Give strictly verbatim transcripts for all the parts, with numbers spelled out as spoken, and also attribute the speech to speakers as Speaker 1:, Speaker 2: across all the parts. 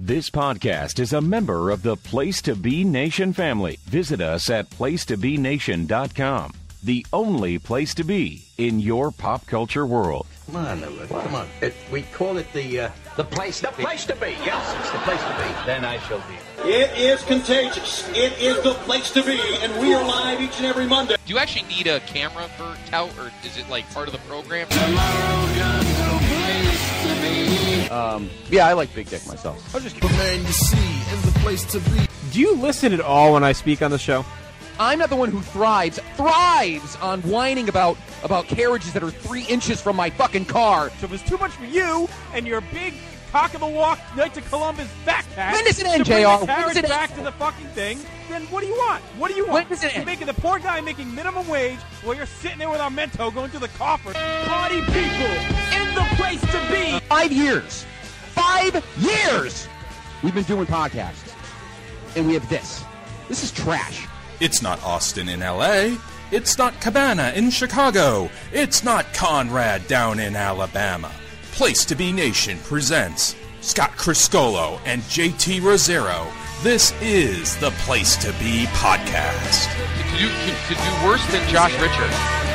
Speaker 1: This podcast is a member of the Place to Be Nation family. Visit us at place to be nation dot com, the only place to be in your pop culture world.
Speaker 2: Come on, Louis, come on. It, we call it the uh, the place. The be. place to be. Yes, it's the place to be. Then I shall be.
Speaker 3: It is contagious. It is the place to be, and we are live each and every Monday.
Speaker 4: Do you actually need a camera for tout, or is it like part of the program?
Speaker 5: Tomorrow comes the place to be.
Speaker 6: Um, yeah, I like Big Dick myself. I'll just
Speaker 5: The man you see is the place to be.
Speaker 7: Do you listen at all when I speak on the show?
Speaker 8: I'm not the one who thrives, thrives on whining about about carriages that are three inches from my fucking car.
Speaker 7: So if it's too much for you and your big cock of the walk Knights of Columbus backpack,
Speaker 8: When does it end,
Speaker 7: to bring
Speaker 8: J R?
Speaker 7: the
Speaker 8: When does
Speaker 7: carriage
Speaker 8: it
Speaker 7: back
Speaker 8: end?
Speaker 7: to the fucking thing, then what do you want? What do you want?
Speaker 8: When does it
Speaker 7: You're
Speaker 8: end?
Speaker 7: making the poor guy making minimum wage while you're sitting there with our Mento going to the coffer. Party people in the place to be.
Speaker 8: Five years. Five years! We've been doing podcasts. And we have this. This is trash.
Speaker 9: It's not Austin in L A. It's not Cabana in Chicago. It's not Conrad down in Alabama. Place to Be Nation presents Scott Criscolo and J T Rosero. This is the Place to Be Podcast.
Speaker 4: To do, to, to do worse than Josh Richards.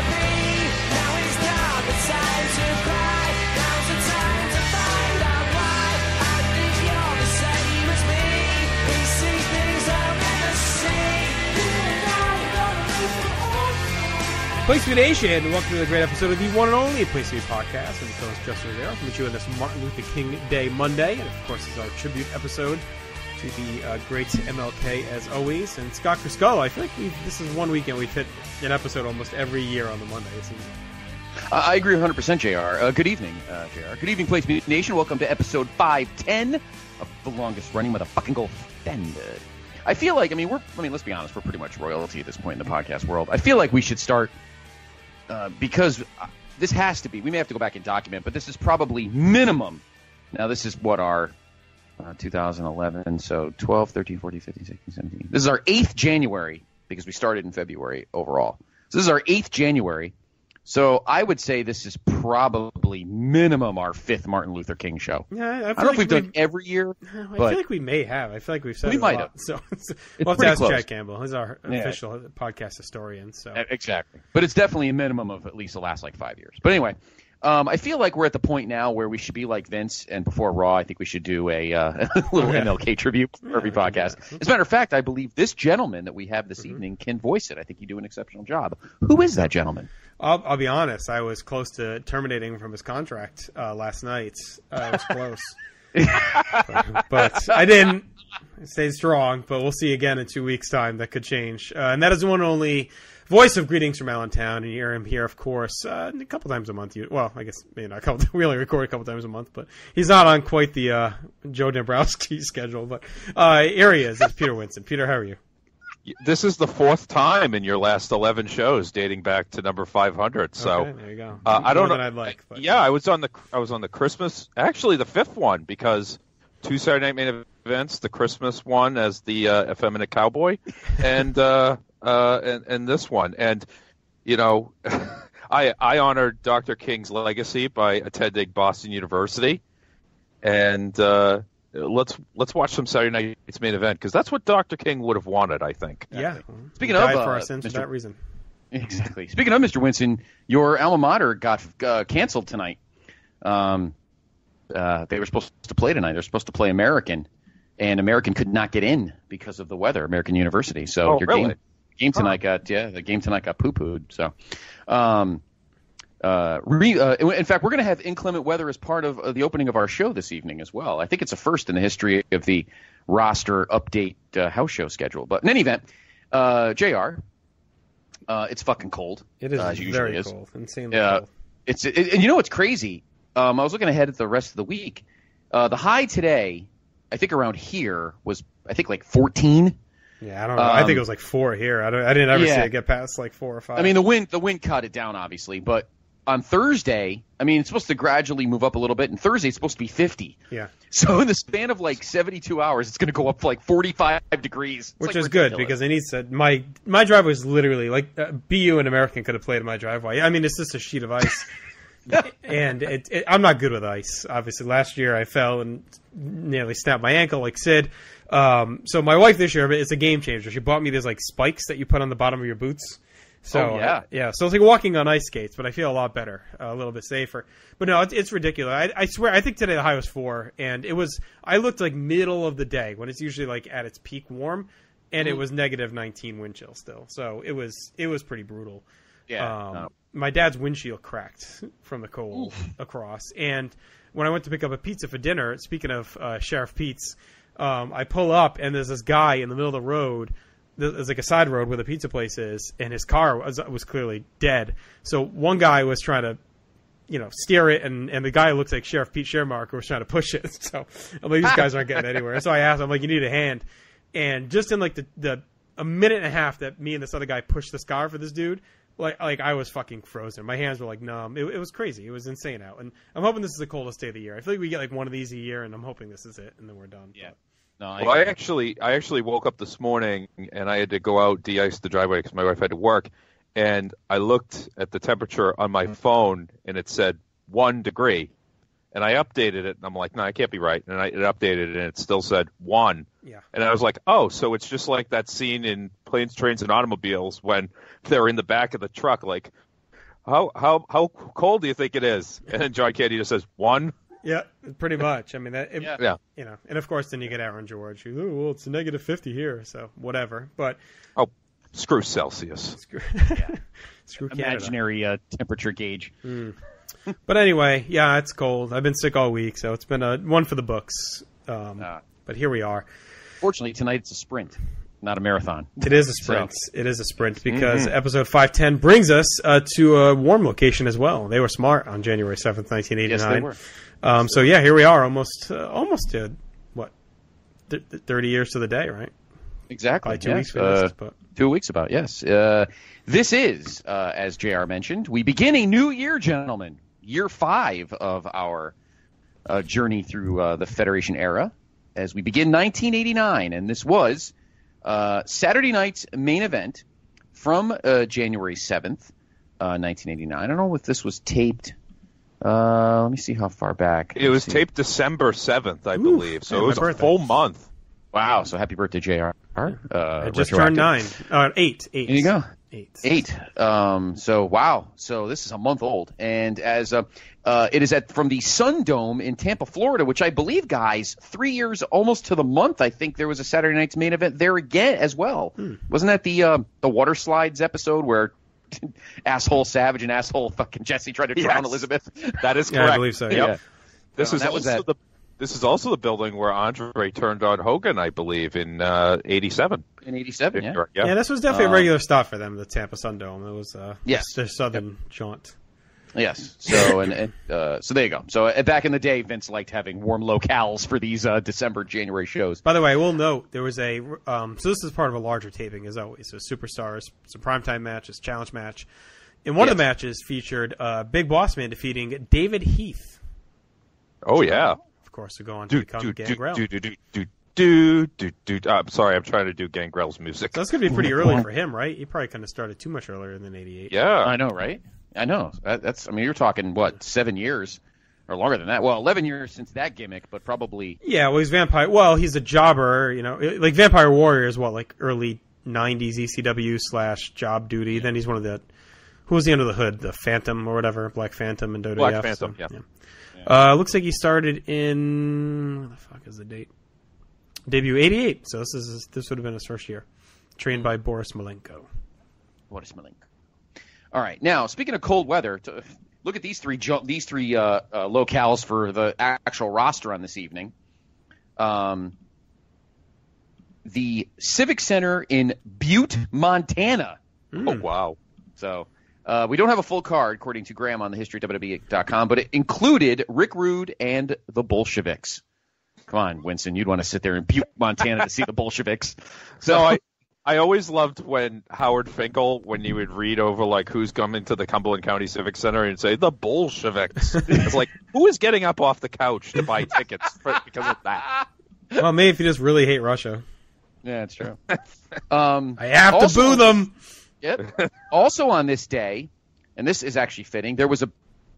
Speaker 7: Place to Be Nation, welcome to the great episode of the one and only Place to Be Podcast. I'm Phyllis Justin Rivera, coming to you on this Martin Luther King Day Monday, and of course, this is our tribute episode to the uh, great M L K as always. And Scott Criscolo, I feel like we've, this is one weekend we've hit an episode almost every year on the Monday. It seems like.
Speaker 6: Uh, I agree one hundred percent, J R. Uh, good evening, uh, J R. Good evening, Place to Be Nation. Welcome to episode five ten of the longest running motherfucking go offended. I feel like, I mean, we're, I mean, let's be honest, we're pretty much royalty at this point in the podcast world. I feel like we should start. Uh, because this has to be, we may have to go back and document, but this is probably minimum. Now, this is what our uh, two thousand eleven, so twelve, thirteen, fourteen, fifteen, sixteen, seventeen. This is our eighth January because we started in February overall. So this is our eighth January. So I would say this is probably minimum our fifth Martin Luther King show.
Speaker 7: Yeah, I,
Speaker 6: I don't know if we've done every year.
Speaker 7: I
Speaker 6: but
Speaker 7: feel like we may have. I feel like we've said
Speaker 6: we
Speaker 7: it a
Speaker 6: might
Speaker 7: lot.
Speaker 6: have.
Speaker 7: So
Speaker 6: It's
Speaker 7: we'll have to
Speaker 6: pretty
Speaker 7: ask
Speaker 6: close.
Speaker 7: Chad Campbell. He's our
Speaker 6: Yeah.
Speaker 7: official podcast historian. So
Speaker 6: Exactly. But it's definitely a minimum of at least the last like five years. But anyway, um, I feel like we're at the point now where we should be like Vince, and before Raw, I think we should do a uh, little
Speaker 7: Okay.
Speaker 6: M L K tribute for every
Speaker 7: Yeah,
Speaker 6: podcast.
Speaker 7: yeah.
Speaker 6: As a matter of fact, I believe this gentleman that we have this
Speaker 7: Mm-hmm.
Speaker 6: evening can voice it. I think you do an exceptional job. Who is that gentleman?
Speaker 7: I'll, I'll be honest. I was close to terminating from his contract uh, last night. Uh, I was close, but, but I didn't. I stayed strong. But we'll see again in two weeks' time. That could change. Uh, and that is the one and only voice of Greetings from Allentown. And you hear him here, of course, uh, a couple times a month. You, well, I guess maybe not a couple. We only record a couple times a month, but he's not on quite the uh, Joe Dombrowski schedule. But uh, here he is. It's Peter Winson. Peter, how are you?
Speaker 10: This is the fourth time in your last eleven shows, dating back to number five hundred. So
Speaker 7: Okay, there you go.
Speaker 10: uh, I don't
Speaker 7: More
Speaker 10: know.
Speaker 7: than I'd like. But.
Speaker 10: Yeah, I was on the I was on the Christmas, actually the fifth one, because two Saturday Night Main Events, the Christmas one as the uh, effeminate cowboy, and uh, uh, and and this one, and you know, I I honored Doctor King's legacy by attending Boston University, and. Uh, Let's let's watch some Saturday Night's Main Event, because that's what Doctor King would have wanted, I think.
Speaker 7: Yeah.
Speaker 6: Speaking
Speaker 7: He
Speaker 6: of
Speaker 7: died
Speaker 6: uh,
Speaker 7: for our sins
Speaker 6: Mister
Speaker 7: for that reason.
Speaker 6: Exactly. Speaking of Mister Winson, your alma mater got uh, canceled tonight. Um, uh, they were supposed to play tonight. They're supposed to play American, and American could not get in because of the weather. American University. So
Speaker 10: Oh,
Speaker 6: your
Speaker 10: really?
Speaker 6: game game tonight got yeah the game tonight got poo pooed. So. Um, Uh, re, uh, in fact, we're going to have inclement weather as part of uh, the opening of our show this evening as well. I think it's a first in the history of the roster update uh, house show schedule. But in any event, uh, J R, uh, it's fucking cold.
Speaker 7: It is
Speaker 6: uh, as it
Speaker 7: very
Speaker 6: usually is.
Speaker 7: cold, insanely
Speaker 6: Yeah,
Speaker 7: cold.
Speaker 6: it's it, and you know what's crazy? Um, I was looking ahead at the rest of the week. Uh, the high today, I think around here was I think like fourteen.
Speaker 7: Yeah, I don't know. I think it was like four here. I, don't, I didn't ever
Speaker 6: yeah.
Speaker 7: see it get past like four or five.
Speaker 6: I mean, the wind the wind cut it down, obviously, but on Thursday, I mean, it's supposed to gradually move up a little bit, and Thursday it's supposed to be fifty.
Speaker 7: Yeah.
Speaker 6: So in the span of like seventy-two hours, it's going to go up like forty-five degrees. It's
Speaker 7: Which
Speaker 6: like
Speaker 7: is
Speaker 6: ridiculous.
Speaker 7: good because they need to. My my driveway was literally like uh, B U and American could have played in my driveway. I mean, it's just a sheet of ice. and it, it, I'm not good with ice. Obviously, last year I fell and nearly snapped my ankle like Sid. Um, so my wife this year, it's a game changer. She bought me these like spikes that you put on the bottom of your boots. So
Speaker 6: oh, yeah,
Speaker 7: uh, yeah. So it's like walking on ice skates, but I feel a lot better, uh, a little bit safer. But no, it's, it's ridiculous. I, I swear, I think today the high was four, and it was. I looked like middle of the day when it's usually like at its peak warm, and mm. it was negative nineteen wind chill still. So it was it was pretty brutal.
Speaker 6: Yeah.
Speaker 7: Um,
Speaker 6: no.
Speaker 7: My dad's windshield cracked from the cold Oof. across, and when I went to pick up a pizza for dinner, speaking of uh, Sheriff Pete's, um, I pull up and there's this guy in the middle of the road. There's like a side road where the pizza place is, and his car was was clearly dead. So one guy was trying to, you know, steer it, and, and the guy who looks like Sheriff Pete Shermark was trying to push it. So I'm like, these guys aren't getting anywhere. So I asked him, I'm like, you need a hand. And just in like the, the a minute and a half that me and this other guy pushed this car for this dude, like like I was fucking frozen. My hands were like numb. It, it was crazy. It was insane out. And I'm hoping this is the coldest day of the year. I feel like we get like one of these a year, and I'm hoping this is it, and then we're done.
Speaker 6: Yeah.
Speaker 7: But.
Speaker 10: No, I, well, I actually, I actually woke up this morning and I had to go out de-ice the driveway because my wife had to work, and I looked at the temperature on my phone and it said one degree, and I updated it and I'm like, no, I can't be right, and I it updated it and it still said one,
Speaker 7: yeah,
Speaker 10: and I was like, oh, so it's just like that scene in Planes, Trains, and Automobiles when they're in the back of the truck, like, how how how cold do you think it is? And then John Candy just says one.
Speaker 7: Yeah, pretty much. I mean, that, it,
Speaker 10: yeah.
Speaker 7: you know, and of course, then you get Aaron George. Who, oh, well, it's negative fifty here, so whatever. But
Speaker 10: oh, screw Celsius.
Speaker 7: Screw,
Speaker 6: yeah.
Speaker 7: screw
Speaker 6: imaginary uh, temperature gauge.
Speaker 7: Mm. But anyway, yeah, it's cold. I've been sick all week, so it's been a one for the books. Um, uh, but here we are.
Speaker 6: Fortunately, tonight it's a sprint, not a marathon.
Speaker 7: It is a sprint. So. It is a sprint because mm-hmm. episode five ten brings us uh, to a warm location as well. They were smart on January seventh, nineteen eighty-nine.
Speaker 6: Yes, they were.
Speaker 7: Um, so yeah, here we are, almost, uh, almost to what, th- thirty years to the day, right?
Speaker 6: Exactly.
Speaker 7: Probably two
Speaker 6: yes.
Speaker 7: weeks. For
Speaker 6: uh,
Speaker 7: this, but.
Speaker 6: Two weeks about yes. Uh, this is, uh, as J R mentioned, we begin a new year, gentlemen. Year five of our uh, journey through uh, the Federation era, as we begin nineteen eighty-nine, and this was uh, Saturday night's main event from uh, January seventh, uh, nineteen eighty-nine. I don't know if this was taped. Uh, let me see how far back.
Speaker 10: It was
Speaker 6: see.
Speaker 10: taped December seventh, I
Speaker 7: Ooh,
Speaker 10: believe. So
Speaker 7: yeah,
Speaker 10: it was a full month.
Speaker 6: Wow. So happy birthday, J R. Uh,
Speaker 7: I just turned nine. Uh, eight. Eight.
Speaker 6: There you go.
Speaker 7: Eight.
Speaker 6: Eight. Um, so, wow. So this is a month old. And as uh, uh, it is at from the Sun Dome in Tampa, Florida, which I believe, guys, three years almost to the month, I think there was a Saturday night's main event there again as well. Hmm. Wasn't that the uh, the water slides episode where asshole Savage and asshole fucking Jesse tried to drown
Speaker 10: yes.
Speaker 6: Elizabeth?
Speaker 10: That is correct.
Speaker 7: Yeah, I believe so. Yep.
Speaker 6: Yeah.
Speaker 10: This
Speaker 6: no,
Speaker 10: is
Speaker 6: that
Speaker 10: also
Speaker 6: was that.
Speaker 10: the this is also the building where Andre turned on Hogan, I believe, in uh, eighty-seven.
Speaker 6: In eighty-seven, yeah.
Speaker 7: yeah. Yeah, this was definitely uh, a regular stop for them, the Tampa Sun Dome. It was uh,
Speaker 6: yes.
Speaker 7: their southern
Speaker 6: yep.
Speaker 7: jaunt.
Speaker 6: Yes. So and, and uh, so there you go. So uh, back in the day, Vince liked having warm locales for these uh, December, January shows.
Speaker 7: By the way, we'll note there was a um, so this is part of a larger taping as always. So Superstars, some primetime matches, challenge match. And one
Speaker 6: yes.
Speaker 7: of the matches featured uh, Big Boss Man defeating David Heath.
Speaker 10: Oh yeah.
Speaker 7: Of course, to go on to
Speaker 10: do,
Speaker 7: become
Speaker 10: do,
Speaker 7: Gangrel.
Speaker 10: Do, do, do, do, do, do, do, do. I'm sorry, I'm trying to do Gangrel's music.
Speaker 7: So that's going to be pretty early for him, right? He probably couldn't have started too much earlier than eighty-eight.
Speaker 10: Yeah.
Speaker 6: I know, right? I know. That, that's. I mean, you're talking, what, seven years? Or longer than that. Well, eleven years since that gimmick, but probably...
Speaker 7: Yeah, well, he's Vampire... Well, he's a jobber, you know. Like, Vampire Warrior is, what, like, early nineties E C W slash job duty. Then he's one of the... Who was the under the hood? The Phantom or whatever? Black Phantom and W W F.
Speaker 10: Black Phantom,
Speaker 7: so,
Speaker 10: yeah.
Speaker 7: yeah. Uh, looks like he started in... What the fuck is the date? Debut eighty-eight. So this is this would have been his first year. Trained by Boris Malenko.
Speaker 6: Boris Malenko. All right. Now, speaking of cold weather, to, look at these three these three uh, uh, locales for the actual roster on this evening. Um, the Civic Center in Butte, Montana.
Speaker 10: Mm. Oh, wow.
Speaker 6: So uh, we don't have a full card, according to Graham on the history of W W E dot com, but it included Rick Rude and the Bolsheviks. Come on, Winston, you'd want to sit there in Butte, Montana to see the Bolsheviks. So
Speaker 10: no, I, I always loved when Howard Finkel, when you would read over like who's coming to the Cumberland County Civic Center and say the Bolsheviks. It's like, who is getting up off the couch to buy tickets for, because of that?
Speaker 7: Well, maybe if you just really hate Russia.
Speaker 6: Yeah, it's true. Um,
Speaker 7: I have to boo them.
Speaker 6: Yep. Also on this day, and this is actually fitting, there was a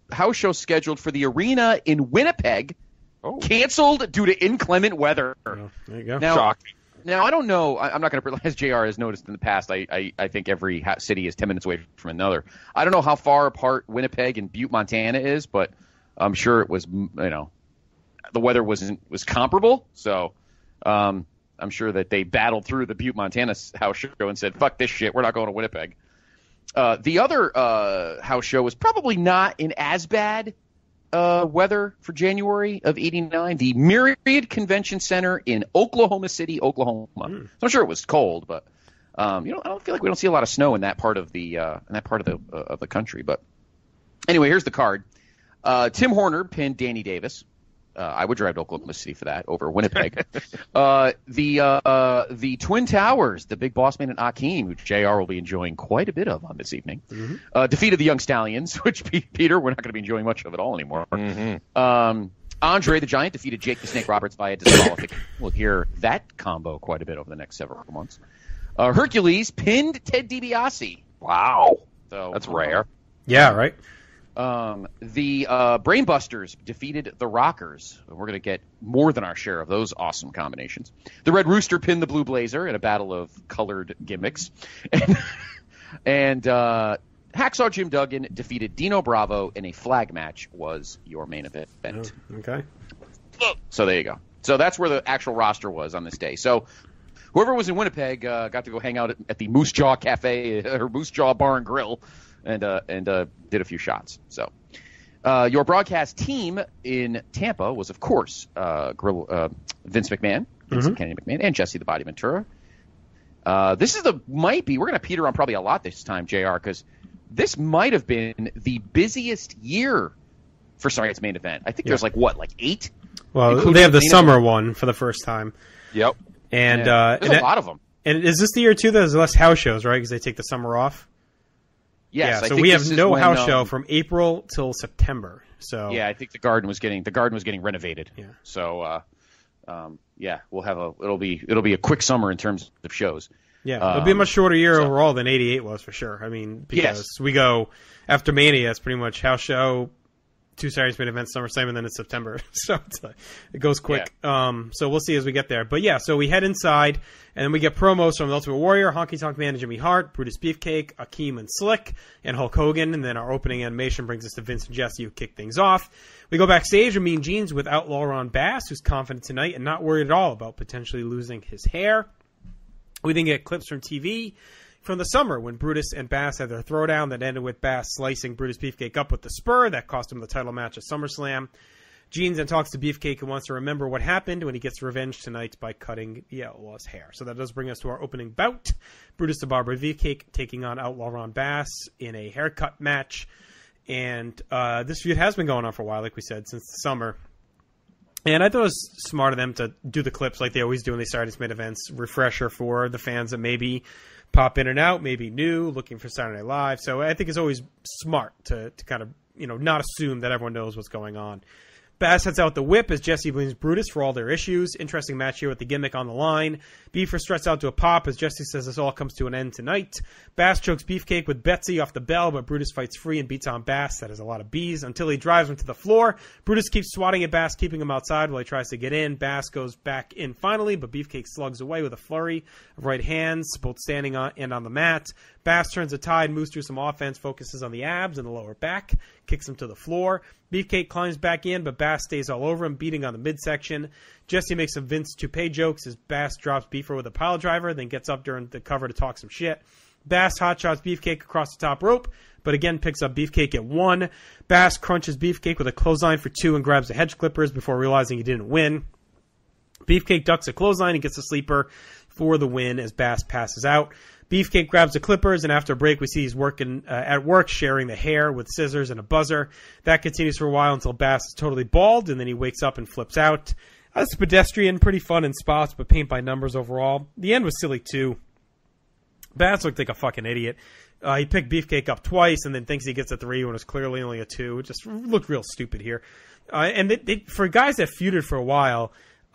Speaker 6: house show scheduled for the arena in Winnipeg oh. canceled due to inclement weather.
Speaker 7: Oh, there you go.
Speaker 6: Now,
Speaker 10: Shocking.
Speaker 6: Now, I don't know. I, I'm not going to, as J R has noticed in the past, I, I, I think every ha- city is ten minutes away from another. I don't know how far apart Winnipeg and Butte, Montana is, but I'm sure it was, you know, the weather wasn't was comparable. So um, I'm sure that they battled through the Butte, Montana house show and said, fuck this shit, we're not going to Winnipeg. Uh, the other uh, house show was probably not in as bad uh, weather for January of eighty-nine. The Myriad Convention Center in Oklahoma City, Oklahoma. Mm. So I'm sure it was cold, but um, you know, I don't feel like we don't see a lot of snow in that part of the uh, in that part of the uh, of the country. But anyway, here's the card. Uh, Tim Horner pinned Danny Davis. Uh, I would drive to Oklahoma City for that over Winnipeg. uh, the uh, the Twin Towers, the Big Boss Man and Akeem, who J R will be enjoying quite a bit of on this evening, mm-hmm. uh, defeated the Young Stallions, which Peter, we're not going to be enjoying much of it all anymore. Mm-hmm. Um, Andre the Giant defeated Jake the Snake Roberts via disqualification. We'll hear that combo quite a bit over the next several months. Uh, Hercules pinned Ted DiBiase.
Speaker 10: Wow,
Speaker 6: so
Speaker 10: that's rare.
Speaker 7: Yeah, right.
Speaker 6: Um, the uh, Brainbusters defeated the Rockers. We're going to get more than our share of those awesome combinations. The Red Rooster pinned the Blue Blazer in a battle of colored gimmicks. And, and uh, Hacksaw Jim Duggan defeated Dino Bravo in a flag match was your main event.
Speaker 7: Oh, okay.
Speaker 6: So there you go. So that's where the actual roster was on this day. So whoever was in Winnipeg uh, got to go hang out at, at the Moose Jaw Cafe or Moose Jaw Bar and Grill. And uh, and uh, did a few shots. So, uh, your broadcast team in Tampa was, of course, uh, Grill, uh, Vince McMahon, Vincent mm-hmm. Kennedy McMahon, and Jesse the Body Ventura. Uh, this is the might be we're going to peter on probably a lot this time, J R, because this might have been the busiest year for Sunday Night's Main Event. I think yeah. there's like what, like eight.
Speaker 7: Well, they have the summer event. one for the first time.
Speaker 10: Yep,
Speaker 7: and
Speaker 6: yeah.
Speaker 7: uh,
Speaker 6: there's
Speaker 7: and
Speaker 6: a
Speaker 7: that,
Speaker 6: lot of them.
Speaker 7: And is this the year too that there's less house shows, right? Because they take the summer off.
Speaker 6: Yes,
Speaker 7: yeah,
Speaker 6: I
Speaker 7: so
Speaker 6: think
Speaker 7: we have no
Speaker 6: when,
Speaker 7: house
Speaker 6: um,
Speaker 7: show from April till September. So
Speaker 6: yeah, I think the garden was getting the garden was getting renovated.
Speaker 7: Yeah.
Speaker 6: So uh, um, yeah, we'll have a it'll be it'll be a quick summer in terms of shows.
Speaker 7: Yeah,
Speaker 6: um,
Speaker 7: it'll be a much shorter year
Speaker 6: so.
Speaker 7: overall than eighty-eight was for sure. I mean, because
Speaker 6: yes.
Speaker 7: we go after Mania, it's pretty much house show, two Saturdays main events, SummerSlam, and then it's September. So it's like, it goes quick. Yeah. Um, so we'll see as we get there. But yeah, so we head inside, and then we get promos from the Ultimate Warrior, Honky Tonk Man and Jimmy Hart, Brutus Beefcake, Akeem and Slick, and Hulk Hogan. And then our opening animation brings us to Vince and Jesse, who kick things off. We go backstage with Mean Gene's with Outlaw Ron Bass, who's confident tonight and not worried at all about potentially losing his hair. We then get clips from T V from the summer when Brutus and Bass had their throwdown that ended with Bass slicing Brutus Beefcake up with the spur. That cost him the title match at SummerSlam. Gene then talks to Beefcake and wants to remember what happened when he gets revenge tonight by cutting the Outlaw's hair. So that does bring us to our opening bout. Brutus the Barber Beefcake taking on Outlaw Ron Bass in a haircut match. And uh, this feud has been going on for a while, like we said, since the summer. And I thought it was smart of them to do the clips like they always do when they start these mid events. Refresher for the fans that maybe pop in and out, maybe new, looking for Saturday Night Live. So I think it's always smart to, to kind of, you know, not assume that everyone knows what's going on. Bass heads out the whip as Jesse blames Brutus for all their issues. Interesting match here with the gimmick on the line. Beaver struts out to a pop as Jesse says this all comes to an end tonight. Bass chokes Beefcake with Betsy off the bell, but Brutus fights free and beats on Bass. That is a lot of B's until he drives him to the floor. Brutus keeps swatting at Bass, keeping him outside while he tries to get in. Bass goes back in finally, but Beefcake slugs away with a flurry of right hands, both standing on and on the mat. Bass turns the tide, moves through some offense, focuses on the abs and the lower back, kicks him to the floor. Beefcake climbs back in, but Bass stays all over him, beating on the midsection. Jesse makes some Vince toupee jokes as Bass drops Beaver with a pile driver, then gets up during the cover to talk some shit. Bass hotshots Beefcake across the top rope, but again picks up Beefcake at one. Bass crunches Beefcake with a clothesline for two and grabs the hedge clippers before realizing he didn't win. Beefcake ducks a clothesline and gets a sleeper for the win as Bass passes out. Beefcake grabs the clippers, and after a break, we see he's working uh, at work, sharing the hair with scissors and a buzzer. That continues for a while until Bass is totally bald, and then he wakes up and flips out. That's pedestrian, pretty fun in spots, but paint by numbers overall. The end was silly, too. Bass looked like a fucking idiot. Uh, he picked Beefcake up twice and then thinks he gets a three when it was clearly only a two. It just looked real stupid here. Uh, and they, they, for guys that feuded for a while,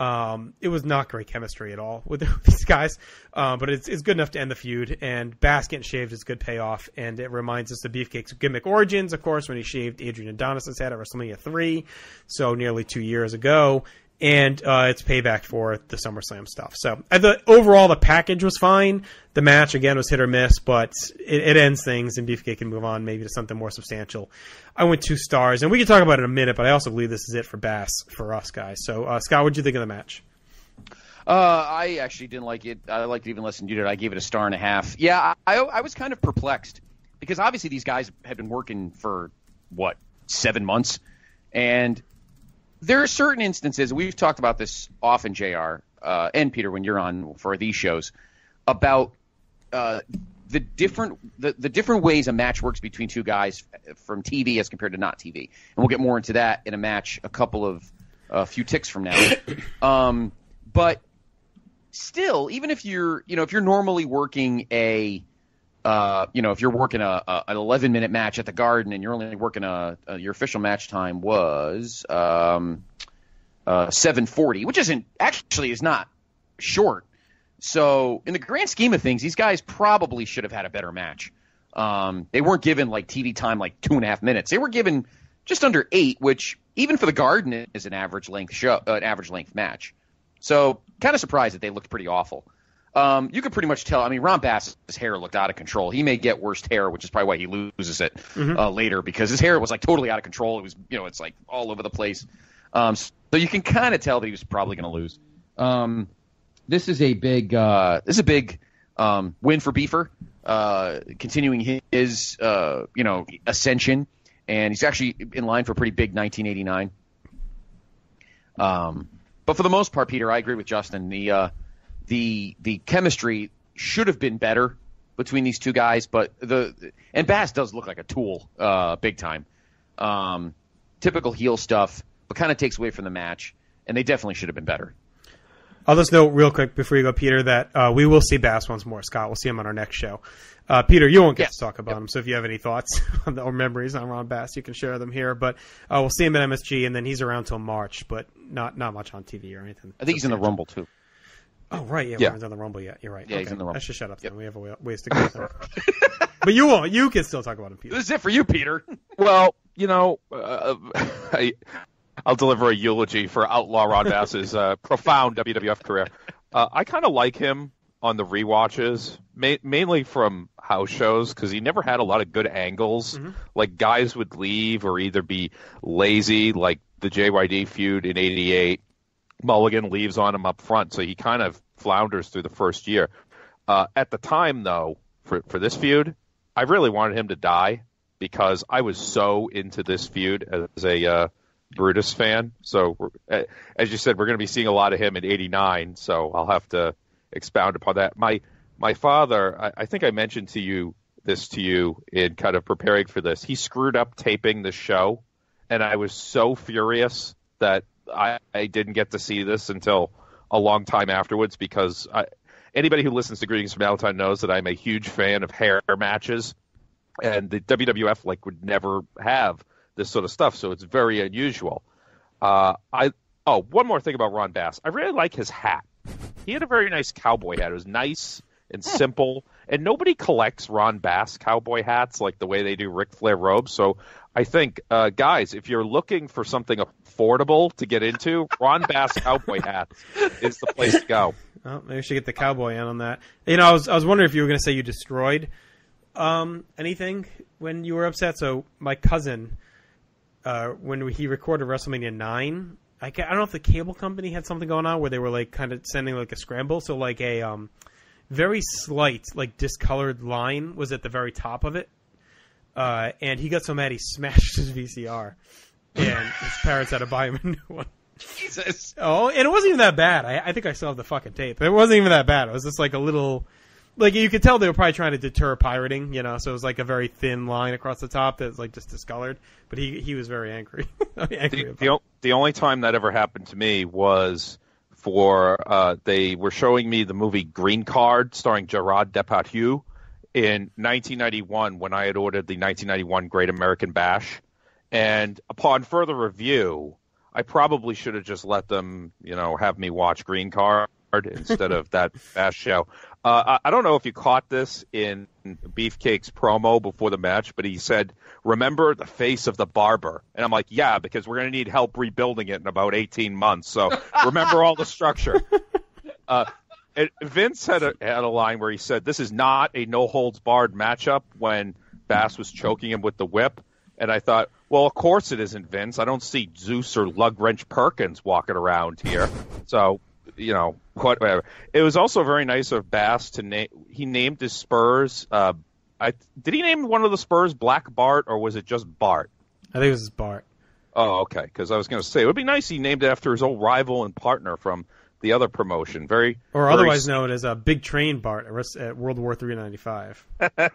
Speaker 7: Um, it was not great chemistry at all with these guys, uh, but it's, it's good enough to end the feud. And Bass getting shaved is good payoff, and it reminds us of Beefcake's gimmick origins, of course, when he shaved Adrian Adonis' head at WrestleMania three, so nearly two years ago. And uh, it's payback for the SummerSlam stuff. So I thought overall the package was fine. The match, again, was hit or miss, but it, it ends things, and Beefcake can move on maybe to something more substantial. I went two stars, and we can talk about it in a minute, but I also believe this is it for Bass for us guys. So, uh, Scott, what did you think of the match?
Speaker 6: Uh, I actually didn't like it. I liked it even less than you did. I gave it a star and a half. Yeah, I, I was kind of perplexed because obviously these guys had been working for, what, seven months? And there are certain instances, we've talked about this often, J R, uh, and Peter, when you're on for these shows, about uh, the different the, the different ways a match works between two guys from T V as compared to not T V. And we'll get more into that in a match a couple of a uh, few ticks from now. um, but still, even if you're, you know, if you're normally working a Uh, you know, if you're working a, a an eleven minute match at the Garden and you're only working a, a your official match time was um, uh, seven forty, which isn't actually is not short. So in the grand scheme of things, these guys probably should have had a better match. Um, they weren't given like T V time like two and a half minutes. They were given just under eight, which even for the Garden is an average length show, uh, an average length match. So kind of surprised that they looked pretty awful. Um, you could pretty much tell. I mean, Ron Bass's hair looked out of control. He may get worst hair, which is probably why he loses it mm-hmm. uh, later, because his hair was like totally out of control. It was, you know, it's like all over the place. Um, so you can kind of tell that he was probably going to lose. Um, this is a big, uh, this is a big um, win for Beefer, uh, continuing his, uh, you know, ascension, and he's actually in line for a pretty big nineteen eighty-nine. Um, but for the most part, Peter, I agree with Justin. The uh, The the chemistry should have been better between these two guys, but the and Bass does look like a tool, uh, big time. Um, typical heel stuff, but kind of takes away from the match, and they definitely should have been better.
Speaker 7: I'll just note real quick before you go, Peter, that uh, we will see Bass once more. Scott, we'll see him on our next show. Uh, Peter, you won't get yeah. to talk about yep. him, so if you have any thoughts or memories on Ron Bass, you can share them here. But uh, we'll see him at M S G, and then he's around till March, but not not much on T V or anything.
Speaker 6: I think he's in the Rumble too.
Speaker 7: Oh, right, yeah,
Speaker 6: yeah.
Speaker 7: we haven't done the Rumble yet. You're right.
Speaker 6: Yeah,
Speaker 7: okay.
Speaker 6: he's in the Rumble.
Speaker 7: I should shut up then.
Speaker 6: Yep.
Speaker 7: We have a ways to go. But you won't. You can still talk about him, Peter.
Speaker 6: This is it for you, Peter.
Speaker 10: Well, you know, uh, I, I'll deliver a eulogy for Outlaw Ron Bass's uh, profound W W F career. Uh, I kind of like him on the rewatches, ma- mainly from house shows, because he never had a lot of good angles. Mm-hmm. Like, guys would leave or either be lazy, like the J Y D feud in eighty-eight. Mulligan leaves on him up front, so he kind of flounders through the first year. Uh, at the time, though, for, for this feud, I really wanted him to die because I was so into this feud as a uh, Brutus fan. So, uh, as you said, we're going to be seeing a lot of him in eighty-nine, so I'll have to expound upon that. My my father, I, I think I mentioned to you this to you in kind of preparing for this. He screwed up taping the show, and I was so furious that I, I didn't get to see this until a long time afterwards, because I, anybody who listens to Greetings from Valentine knows that I'm a huge fan of hair matches, and the W W F like would never have this sort of stuff, so it's very unusual. Uh, I oh, one more thing about Ron Bass. I really like his hat. He had a very nice cowboy hat. It was nice and simple, and nobody collects Ron Bass cowboy hats like the way they do Ric Flair robes, so I think, uh, guys, if you're looking for something affordable to get into, Ron Bass cowboy hats is the place to go.
Speaker 7: Well, maybe we should get the cowboy in on that. You know, I was I was wondering if you were going to say you destroyed um, anything when you were upset. So my cousin, uh, when he recorded WrestleMania nine, I, I don't know if the cable company had something going on where they were like kind of sending like a scramble. So like a um, very slight like discolored line was at the very top of it. Uh, and he got so mad he smashed his V C R, and his parents had to buy him a new one.
Speaker 6: Jesus.
Speaker 7: Oh, and it wasn't even that bad. I, I think I still have the fucking tape. It wasn't even that bad. It was just like a little, like you could tell they were probably trying to deter pirating, you know. So it was like a very thin line across the top that was like just discolored. But he he was very angry. angry
Speaker 10: the, the, the only time that ever happened to me was for uh, they were showing me the movie Green Card starring Gerard Depardieu in nineteen ninety-one when I had ordered the nineteen ninety-one Great American Bash. And upon further review, I probably should have just let them, you know, have me watch Green Card instead of that Bass show. Uh, I, I don't know if you caught this in Beefcake's promo before the match, but he said, remember the face of the barber. And I'm like, yeah, because we're going to need help rebuilding it in about eighteen months. So remember all the structure. Uh, it, Vince had a, had a line where he said, this is not a no-holds-barred matchup when Bass was choking him with the whip. And I thought, well, of course it isn't, Vince. I don't see Zeus or Lug Wrench Perkins walking around here. So, you know, whatever. It was also very nice of Bass to name. He named his Spurs. Uh, I did he name one of the Spurs Black Bart, or was it just Bart?
Speaker 7: I think it was Bart.
Speaker 10: Oh, okay. Because I was going to say it would be nice he named it after his old rival and partner from the other promotion. Very,
Speaker 7: or
Speaker 10: very
Speaker 7: otherwise known as a Big Train Bart at World War Three ninety-five.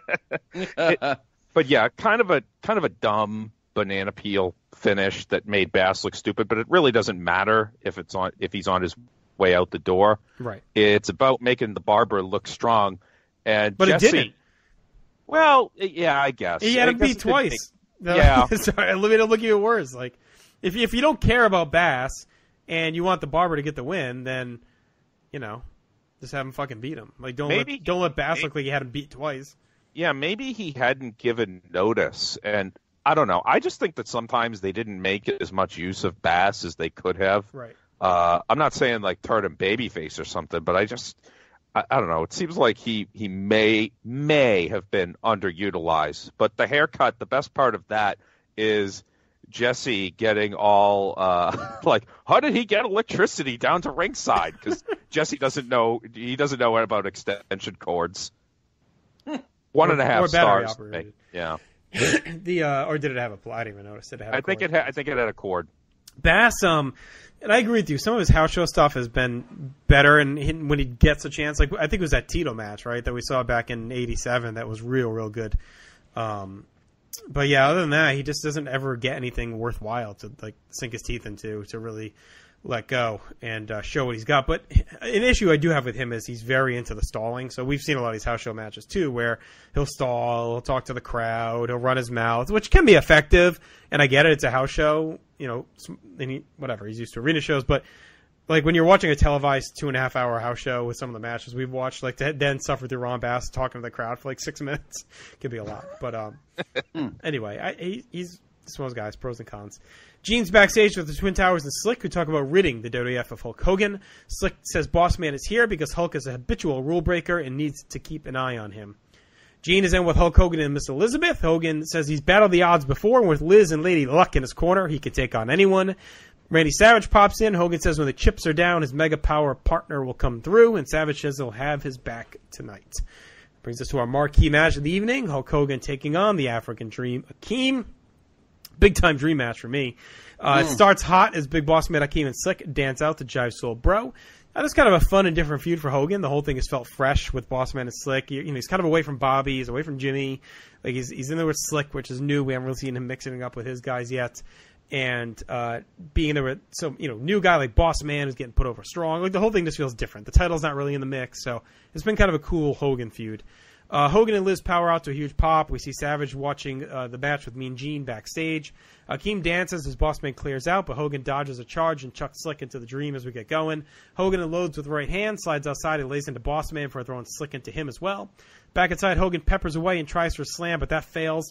Speaker 10: it, but yeah, kind of a kind of a dumb banana peel finish that made Bass look stupid. But it really doesn't matter if it's on if he's on his way out the door.
Speaker 7: Right.
Speaker 10: It's about making the barber look strong. And
Speaker 7: but
Speaker 10: Jesse,
Speaker 7: it didn't.
Speaker 10: Well, yeah, I guess
Speaker 7: he had
Speaker 10: I
Speaker 7: him beat twice.
Speaker 10: Make, yeah.
Speaker 7: Sorry, let me look even worse. Like, if if you don't care about Bass and you want the barber to get the win, then you know, just have him fucking beat him. Like, don't
Speaker 10: maybe,
Speaker 7: let, don't let Bass
Speaker 10: maybe,
Speaker 7: look like you had him beat twice.
Speaker 10: Yeah, maybe he hadn't given notice, and I don't know. I just think that sometimes they didn't make as much use of Bass as they could have.
Speaker 7: Right.
Speaker 10: Uh, I'm not saying like turn him babyface or something, but I just, I, I don't know. It seems like he, he may may have been underutilized. But the haircut, the best part of that is Jesse getting all uh, like, how did he get electricity down to ringside? Because Jesse doesn't know. He doesn't know about extension cords. One
Speaker 7: or,
Speaker 10: and a half
Speaker 7: or battery
Speaker 10: stars.
Speaker 7: Operated.
Speaker 10: Yeah.
Speaker 7: the uh, or did it have a? I didn't even notice. Did it have a
Speaker 10: I think
Speaker 7: cord?
Speaker 10: it. Ha- I think it had a cord.
Speaker 7: Bass, um, and I agree with you. Some of his house show stuff has been better, and he, when he gets a chance, like I think it was that Tito match, right, that we saw back in eighty-seven, that was real, real good. Um, but yeah, other than that, he just doesn't ever get anything worthwhile to like sink his teeth into to really let go and uh, show what he's got. But an issue I do have with him is he's very into the stalling. So we've seen a lot of these house show matches too, where he'll stall, he'll talk to the crowd, he'll run his mouth, which can be effective. And I get it; it's a house show. You know, and he, whatever, he's used to arena shows, but like when you're watching a televised two and a half hour house show with some of the matches we've watched, like to then suffer through Ron Bass talking to the crowd for like six minutes could be a lot. But um, anyway, I, he, he's just one of those guys, pros and cons. Gene's backstage with the Twin Towers and Slick, who talk about ridding the W W F of Hulk Hogan. Slick says Boss Man is here because Hulk is a habitual rule breaker and needs to keep an eye on him. Gene is in with Hulk Hogan and Miss Elizabeth. Hogan says he's battled the odds before, and with Liz and Lady Luck in his corner, he can take on anyone. Randy Savage pops in. Hogan says when the chips are down, his mega power partner will come through, and Savage says he'll have his back tonight. Brings us to our marquee match of the evening, Hulk Hogan taking on the African Dream, Akeem. Big-time dream match for me. Uh, mm. It starts hot as Big Boss Man Akeem and Slick dance out to Jive Soul Bro. That was kind of a fun and different feud for Hogan. The whole thing has felt fresh with Boss Man and Slick. You know, he's kind of away from Bobby. He's away from Jimmy. Like he's he's in there with Slick, which is new. We haven't really seen him mixing it up with his guys yet. And uh, being there with some, you know, new guy like Boss Man is getting put over strong. Like the whole thing just feels different. The title's not really in the mix, so it's been kind of a cool Hogan feud. Uh, Hogan and Liz power out to a huge pop. We see Savage watching uh, the match with Mean Gene backstage. Akeem dances as Boss Man clears out, but Hogan dodges a charge and chucks Slick into the Dream as we get going. Hogan unloads with right hand, slides outside and lays into Boss Man for throwing Slick into him as well. Back inside, Hogan peppers away and tries for a slam, but that fails.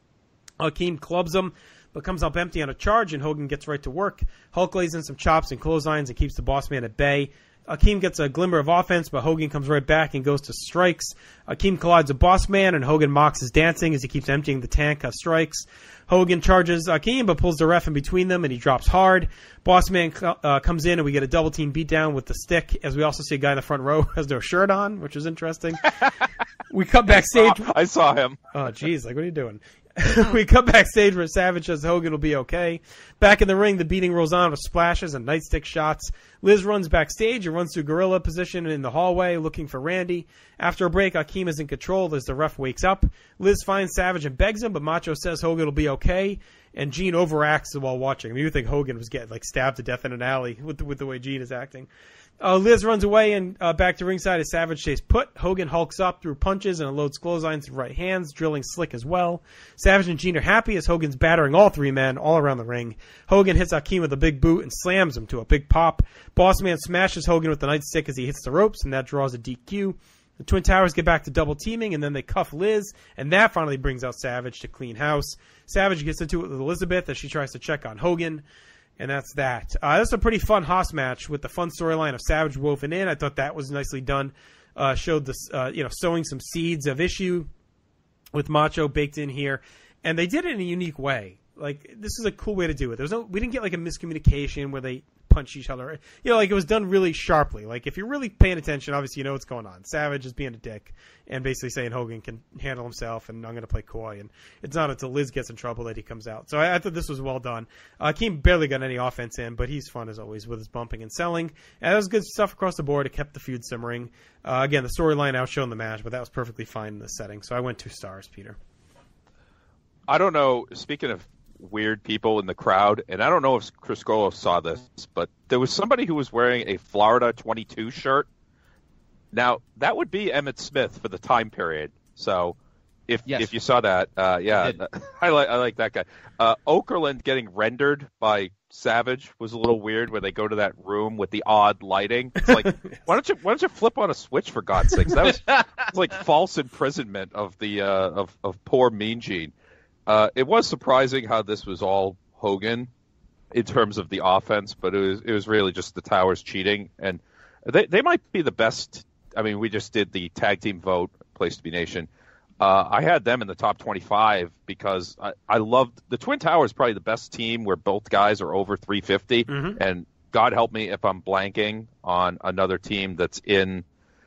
Speaker 7: Akeem clubs him, but comes up empty on a charge, and Hogan gets right to work. Hulk lays in some chops and clotheslines and keeps the Boss Man at bay. Akeem gets a glimmer of offense, but Hogan comes right back and goes to strikes. Akeem collides with Boss Man, and Hogan mocks his dancing as he keeps emptying the tank of strikes. Hogan charges Akeem, but pulls the ref in between them, and he drops hard. Boss Man uh, comes in, and we get a double team beatdown with the stick, as we also see a guy in the front row who has no shirt on, which is interesting. We cut backstage.
Speaker 10: I saw, I saw him.
Speaker 7: Oh, jeez, like, what are you doing? We cut backstage where Savage says Hogan will be okay. Back in the ring, the beating rolls on with splashes and nightstick shots. Liz runs backstage and runs through gorilla position in the hallway looking for Randy. After a break, Akeem is in control as the ref wakes up. Liz finds Savage and begs him, but Macho says Hogan will be okay. And Gene overacts while watching. I mean, you would think Hogan was getting like stabbed to death in an alley with the, with the way Gene is acting. Uh, Liz runs away and uh, back to ringside as Savage stays put. Hogan hulks up through punches and loads clotheslines with right hands, drilling Slick as well. Savage and Gene are happy as Hogan's battering all three men all around the ring. Hogan hits Akeem with a big boot and slams him to a big pop. Boss Man smashes Hogan with the nightstick as he hits the ropes, and that draws a D Q. The Twin Towers get back to double teaming, and then they cuff Liz, and that finally brings out Savage to clean house. Savage gets into it with Elizabeth as she tries to check on Hogan. And that's that. Uh, that's a pretty fun Haas match with the fun storyline of Savage woven in. I thought that was nicely done. Uh, showed this, uh, you know, sowing some seeds of issue with Macho baked in here, and they did it in a unique way. Like, this is a cool way to do it. There's no, we didn't get like a miscommunication where they punch each other. You know, like it was done really sharply. Like if you're really paying attention, obviously you know what's going on. Savage is being a dick and basically saying Hogan can handle himself and I'm going to play coy. And it's not until Liz gets in trouble that he comes out. So I, I thought this was well done. Uh, Keem barely got any offense in, but he's fun as always with his bumping and selling. And that was good stuff across the board. It kept the feud simmering. Uh, again, the storyline outshone the match, but that was perfectly fine in the setting. So I went two stars, Peter.
Speaker 10: I don't know. Speaking of weird people in the crowd, and I don't know if Criscolo saw this, but there was somebody who was wearing a Florida twenty-two shirt. Now, that would be Emmitt Smith for the time period. So if
Speaker 6: yes.
Speaker 10: if you saw that, uh, yeah, I, I like I like that guy. Uh, Okerlund getting rendered by Savage was a little weird where they go to that room with the odd lighting. It's like, why don't you why don't you flip on a switch for God's sakes? That was, that was like false imprisonment of the uh, of of poor Mean Gene. Uh, it was surprising how this was all Hogan in terms of the offense, but it was it was really just the Towers cheating, and they they might be the best. I mean, we just did the tag team vote, Place to Be Nation. Uh, I had them in the top twenty-five because I, I loved the Twin Towers. Probably the best team where both guys are over three fifty,
Speaker 7: mm-hmm.
Speaker 10: and God help me if I'm blanking on another team that's in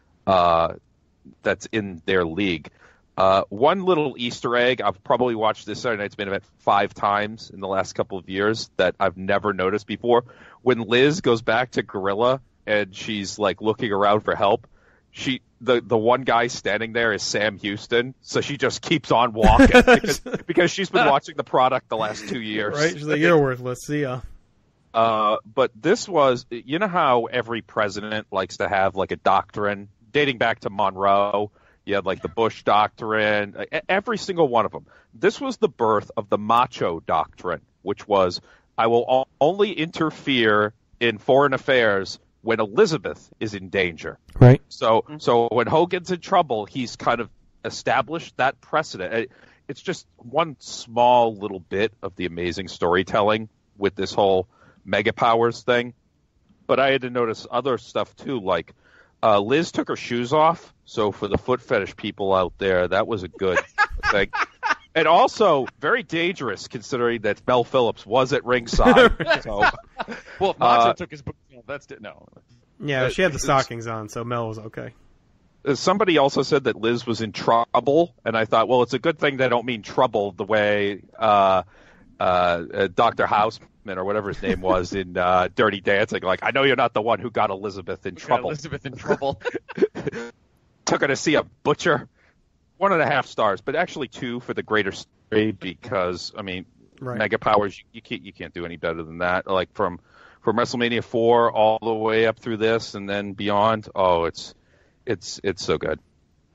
Speaker 10: uh, that's in their league. Uh, one little Easter egg, I've probably watched this Saturday Night's Main Event five times in the last couple of years that I've never noticed before. When Liz goes back to Gorilla and she's like looking around for help, she the, the one guy standing there is Sam Houston, so she just keeps on walking because, because she's been watching the product the last two years.
Speaker 7: Right? She's like, you're worthless. See ya.
Speaker 10: Uh, but this was, you know how every president likes to have like a doctrine dating back to Monroe. You had like the Bush Doctrine, every single one of them. This was the birth of the Macho Doctrine, which was, I will only interfere in foreign affairs when Elizabeth is in danger.
Speaker 7: Right.
Speaker 10: So, so when Hogan's in trouble, he's kind of established that precedent. It's just one small little bit of the amazing storytelling with this whole Mega Powers thing. But I had to notice other stuff too, like uh, Liz took her shoes off. So for the foot fetish people out there, that was a good thing. And also very dangerous considering that Mel Phillips was at ringside. So,
Speaker 6: well, if Macho
Speaker 10: uh,
Speaker 6: took his boots off, that's it. No.
Speaker 7: Yeah, she had the stockings on, so Mel was okay.
Speaker 10: Somebody also said that Liz was in trouble, and I thought, well, it's a good thing they don't mean trouble the way uh, uh, Doctor Houseman or whatever his name was in uh, Dirty Dancing. Like, I know you're not the one who got Elizabeth in
Speaker 6: We
Speaker 10: trouble.
Speaker 6: got Elizabeth in trouble.
Speaker 10: Took her to see a butcher. One and a half stars, but actually two for the greater story because, I mean,
Speaker 7: right.
Speaker 10: Mega Powers, you, you can't you can't do any better than that. Like from from WrestleMania four all the way up through this and then beyond. Oh, it's it's it's so good.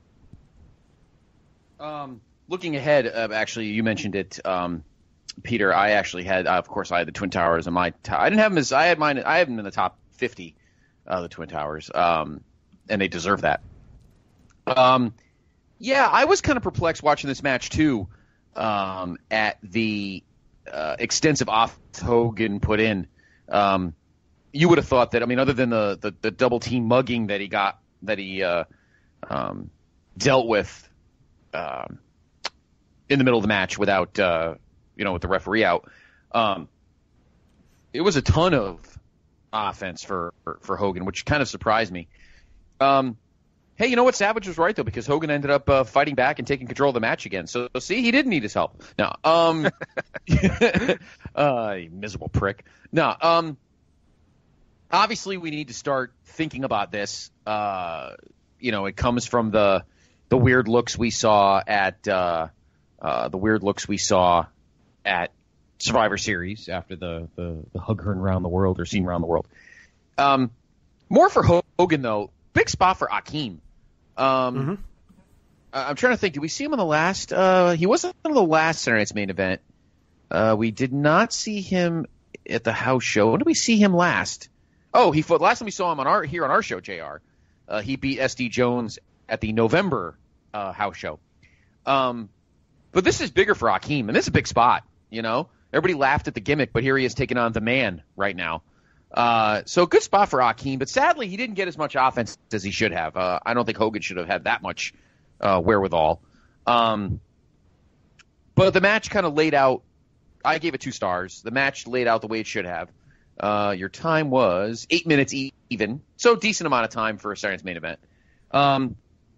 Speaker 6: Um, looking ahead, uh, actually, you mentioned it, um, Peter. I actually had, uh, of course, I had the Twin Towers in my. T- I didn't have them as I had mine. I had them in the top fifty, uh, the Twin Towers, um, and they deserve that. Um, yeah, I was kind of perplexed watching this match too, um, at the uh, extensive off Hogan put in. Um, you would have thought that, I mean, other than the, the, the double team mugging that he got, that he uh, um, dealt with um, in the middle of the match without, uh, you know, with the referee out, um, it was a ton of offense for, for, for Hogan, which kind of surprised me. Um, Hey, you know what? Savage was right, though, because Hogan ended up uh, fighting back and taking control of the match again. So, see, he didn't need his help. No. Um, uh, you miserable prick. No. Um, obviously, we need to start thinking about this. Uh, you know, it comes from the the weird looks we saw at uh, uh, the weird looks we saw at Survivor Series after the, the, the hug her around the world or scene around the world. Um More for Hogan, though. Big spot for Akeem. Um,
Speaker 7: mm-hmm.
Speaker 6: I'm trying to think. Did we see him in the last? Uh, he wasn't in the last Saturday Night's Main Event. Uh, we did not see him at the house show. When did we see him last? Oh, he fought. Last time we saw him on our here on our show, J R. Uh, he beat S D Jones at the November uh, house show. Um, but this is bigger for Akeem, and this is a big spot. You know, everybody laughed at the gimmick, but here he is taking on the man right now. Uh, so good spot for Akeem, but sadly he didn't get as much offense as he should have. Uh, I don't think Hogan should have had that much uh, wherewithal. Um, but the match kind of laid out. I gave it two stars. The match laid out the way it should have. Uh, your time was eight minutes even, so decent amount of time for a Saturday Night's Main Event. Um,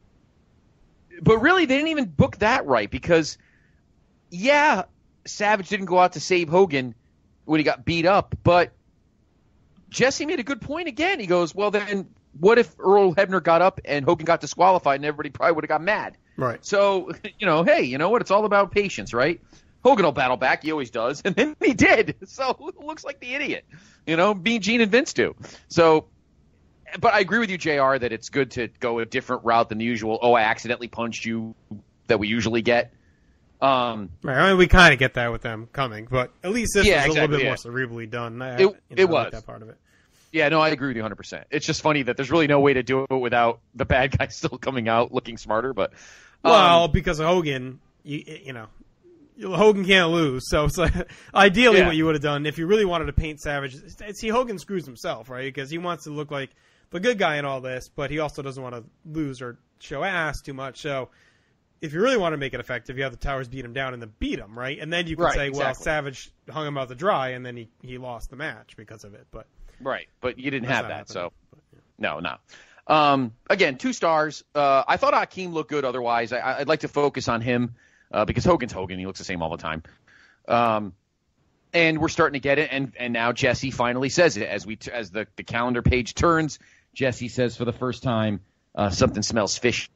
Speaker 6: but really, they didn't even book that right because, yeah, Savage didn't go out to save Hogan when he got beat up, but Jesse made a good point again. He goes, well, then what if Earl Hebner got up and Hogan got disqualified and everybody probably would have got mad?
Speaker 7: Right.
Speaker 6: So, you know, hey, you know what? It's all about patience, right? Hogan will battle back. He always does. And then he did. So it looks like the idiot, you know, Mean Gene and Vince do. So, but I agree with you, J R, that it's good to go a different route than the usual, oh, I accidentally punched you that we usually get. Um,
Speaker 7: right. I mean, we kind of get that with them coming, but at least this
Speaker 6: yeah,
Speaker 7: was a
Speaker 6: exactly,
Speaker 7: little bit
Speaker 6: yeah.
Speaker 7: more cerebrally done. I,
Speaker 6: it
Speaker 7: you know,
Speaker 6: it
Speaker 7: I
Speaker 6: was.
Speaker 7: like that part of it.
Speaker 6: Yeah, no, I agree with you one hundred percent. It's just funny that there's really no way to do it without the bad guy still coming out looking smarter. But um,
Speaker 7: Well, because of Hogan, you, you know, Hogan can't lose. So it's like, ideally
Speaker 6: yeah.
Speaker 7: what you would have done if you really wanted to paint Savage. See, Hogan screws himself, right? Because he wants to look like the good guy in all this, but he also doesn't want to lose or show ass too much. So if you really want to make it effective, you have the Towers beat him down and then beat him, right? And then you can
Speaker 6: right,
Speaker 7: say,
Speaker 6: exactly.
Speaker 7: well, Savage hung him out to dry, and then he, he lost the match because of it. But
Speaker 6: Right, but you didn't have that,
Speaker 7: happening,
Speaker 6: so
Speaker 7: but, yeah.
Speaker 6: no, no. Um, again, two stars. Uh, I thought Akeem looked good otherwise. I, I'd like to focus on him uh, because Hogan's Hogan. He looks the same all the time. Um, and we're starting to get it, and, and now Jesse finally says it. As we t- as the, the calendar page turns, Jesse says for the first time, uh, something smells fishy.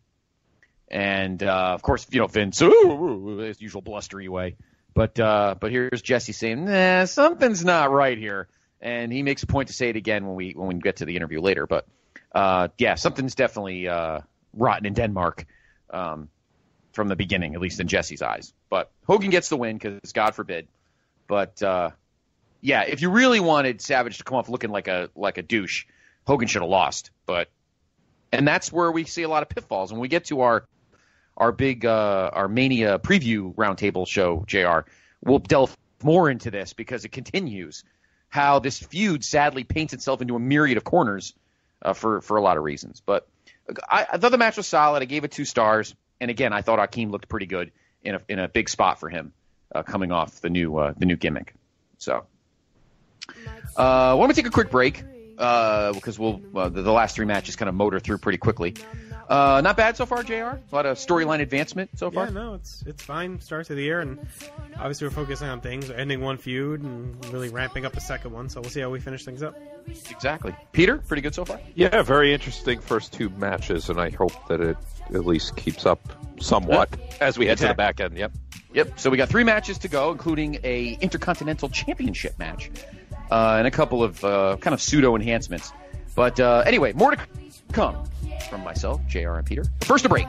Speaker 6: And, uh, of course, you know, Vince, ooh, his usual blustery way. But uh, but here's Jesse saying, nah, something's not right here. And he makes a point to say it again when we when we get to the interview later. But, uh, yeah, something's definitely uh, rotten in Denmark um, from the beginning, at least in Jesse's eyes. But Hogan gets the win because, God forbid. But, uh, yeah, if you really wanted Savage to come off looking like a like a douche, Hogan should have lost. But and that's where we see a lot of pitfalls. When we get to our our big uh, our Mania preview roundtable show, J R, we'll delve more into this because it continues how this feud sadly paints itself into a myriad of corners uh, for, for a lot of reasons. But I, I thought the match was solid. I gave it two stars. And again, I thought Akeem looked pretty good in a in a big spot for him uh, coming off the new uh, the new gimmick. So uh, why don't we take a quick break uh, because we'll uh, the, the last three matches kind of motor through pretty quickly. Uh, not bad so far, J R. A lot of storyline advancement so far.
Speaker 7: Yeah, no, it's it's fine. Start to the year, and obviously we're focusing on things, ending one feud and really ramping up the second one. So we'll see how we finish things up.
Speaker 6: Exactly. Peter, pretty good so far?
Speaker 10: Yeah, very interesting first two matches, and I hope that it at least keeps up somewhat
Speaker 6: yeah.
Speaker 10: as we head
Speaker 6: exactly.
Speaker 10: to the back end. Yep.
Speaker 6: Yep. So we got three matches to go, including a Intercontinental Championship match uh, and a couple of uh, kind of pseudo enhancements. But uh, anyway, more to come from myself, J R and Peter. First a break.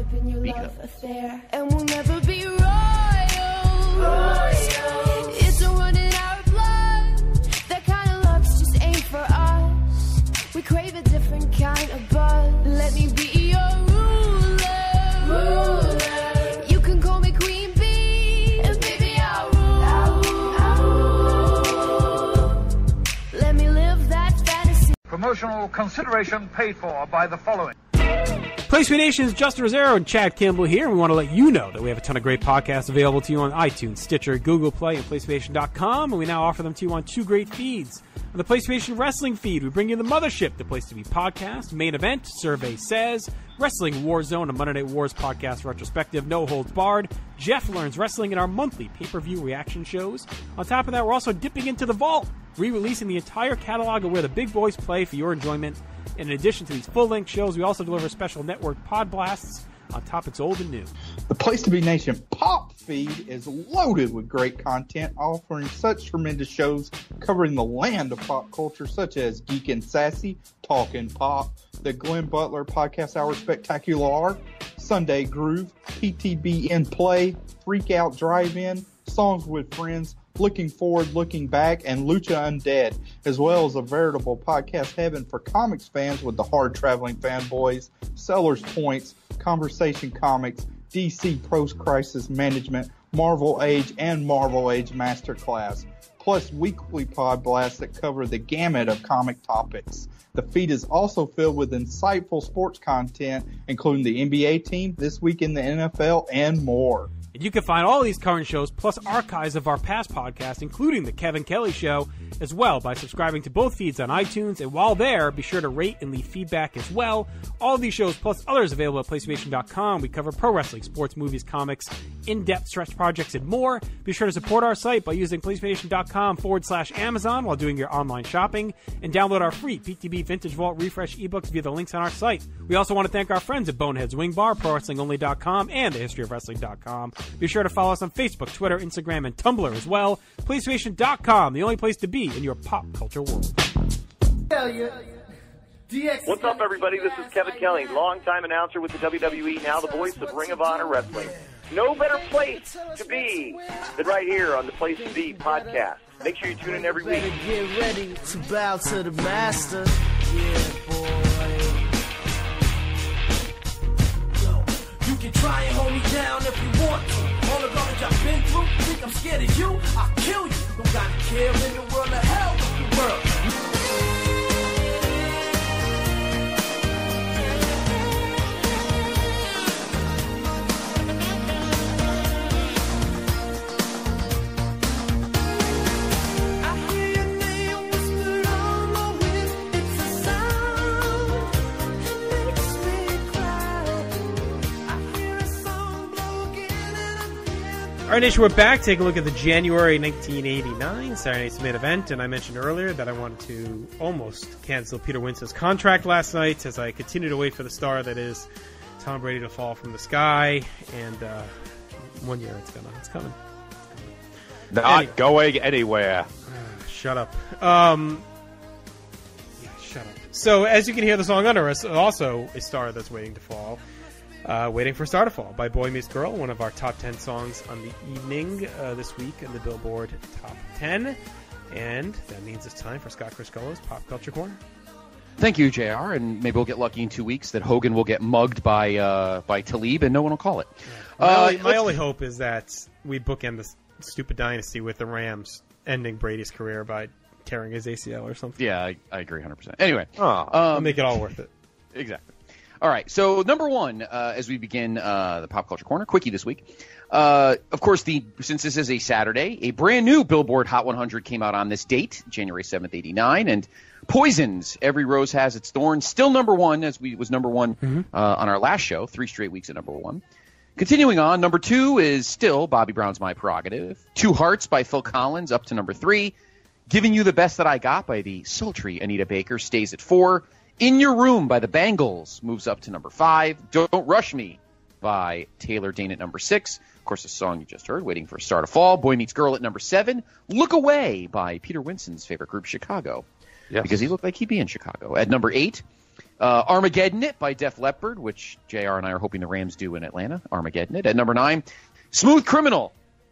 Speaker 5: And we'll never be royal. royal. It's a run in our blood. That kind of luck's just ain't for us. We crave a different kind of buzz. Let me be your ruler. ruler. You can call me Queen Bee, and baby I'll rule. I'll rule. Let me live that fantasy.
Speaker 11: Promotional consideration paid for by the following.
Speaker 7: PlayStation Nation's Justin Rosero and Chad Kimball here, and we want to let you know that we have a ton of great podcasts available to you on iTunes, Stitcher, Google Play, and PlayStation dot com, and we now offer them to you on two great feeds. On the PlayStation Wrestling feed, we bring you the Mothership, the Place to Be podcast, Main Event, Survey Says, Wrestling Warzone, a Monday Night Wars podcast retrospective, No Holds Barred, Jeff Learns Wrestling, and our monthly pay-per-view reaction shows. On top of that, we're also dipping into the vault, re-releasing the entire catalog of where the big boys play for your enjoyment. In addition to these full-length shows, we also deliver special network pod blasts
Speaker 12: on topics old and new.
Speaker 13: The Place to Be Nation Pop feed is loaded with great content, offering such tremendous shows covering the land of pop culture, such as Geek and Sassy, Talkin' Pop, the Glenn Butler Podcast Hour Spectacular, Sunday Groove, P T B In Play, Freak Out Drive-In, Songs with Friends, Looking Forward, Looking Back, and Lucha Undead, as well as a veritable podcast heaven for comics fans with the hard-traveling fanboys, Sellers Points, Conversation Comics, D C Post-Crisis Management, Marvel Age, and Marvel Age Masterclass, plus weekly pod blasts that cover the gamut of comic topics. The feed is also filled with insightful sports content, including the N B A team, This Week in the N F L, and more.
Speaker 12: And you can find all these current shows, plus archives of our past podcasts, including The Kevin Kelly Show, as well by subscribing to both feeds on iTunes. And while there, be sure to rate and leave feedback as well. All of these shows, plus others available at PlayStation dot com. We cover pro wrestling, sports, movies, comics, in-depth stretch projects, and more. Be sure to support our site by using PlayStation dot com forward slash Amazon while doing your online shopping. And download our free P T B Vintage Vault Refresh ebooks via the links on our site. We also want to thank our friends at Boneheads Wing Bar, Pro Wrestling Only dot com, and The History of Wrestling dot com. Be sure to follow us on Facebook, Twitter, Instagram, and Tumblr as well. PlayStation dot com, the only place to be in your pop culture world.
Speaker 14: What's up, everybody? This is Kevin Kelly, longtime announcer with the W W E, now the voice of Ring of Honor Wrestling. No better place to be than right here on the Place to Be podcast. Make sure you tune in every week.
Speaker 15: Get ready to bow to the master. Yeah, boy. You can try and hold me down if you want to. All the garbage I've been through, think I'm scared of you? I'll kill you. Don't got a care in the world of hell with the world.
Speaker 12: All right, Nation, we're back. Take a look at the January nineteen eighty-nine Saturday Night's Main Event, and I mentioned earlier that I wanted to almost cancel Peter Winson's contract last night as I continue to wait for the star that is Tom Brady to fall from the sky, and uh, one year it's gonna, it's coming. It's coming.
Speaker 10: Not
Speaker 12: anyway.
Speaker 10: going anywhere.
Speaker 12: Uh, shut up. Um, yeah, shut up. So, as you can hear the song under us, also a star that's waiting to fall. Uh, Waiting for a Star to Fall by Boy Meets Girl, one of our top ten songs on the evening uh, this week in the Billboard Top ten. And that means it's time for Scott Criscuolo's Pop Culture Corner.
Speaker 6: Thank you, J R, and maybe we'll get lucky in two weeks that Hogan will get mugged by uh, by Talib and no one will call it.
Speaker 12: My,
Speaker 6: Uh,
Speaker 12: only, my only hope is that we bookend this stupid dynasty with the Rams ending Brady's career by tearing his A C L or something.
Speaker 6: Yeah, I, I agree one hundred percent. Anyway.
Speaker 12: Oh, um, I'll make it all worth it.
Speaker 6: Exactly. All right, so number one, uh, as we begin uh, the Pop Culture Corner, quickie this week. Uh, of course, the since this is a Saturday, a brand new Billboard Hot one hundred came out on this date, January seventh, eighty-nine, and Poison's Every Rose Has Its Thorn, still number one, as we was number one mm-hmm. uh, on our last show, three straight weeks at number one. Continuing on, number two is still Bobby Brown's My Prerogative. Two Hearts by Phil Collins, up to number three. Giving You the Best That I Got by the sultry Anita Baker stays at four. In Your Room by the Bangles moves up to number five. Don't Rush Me by Taylor Dane at number six. Of course, the song you just heard, Waiting for a Star to Fall. Boy Meets Girl at number seven. Look Away by Peter Winson's favorite group, Chicago. Yes. Because he looked like he'd be in Chicago. At number eight, uh, Armageddon It by Def Leppard, which J R and I are hoping the Rams do in Atlanta. Armageddon It. At number nine, Smooth Criminal.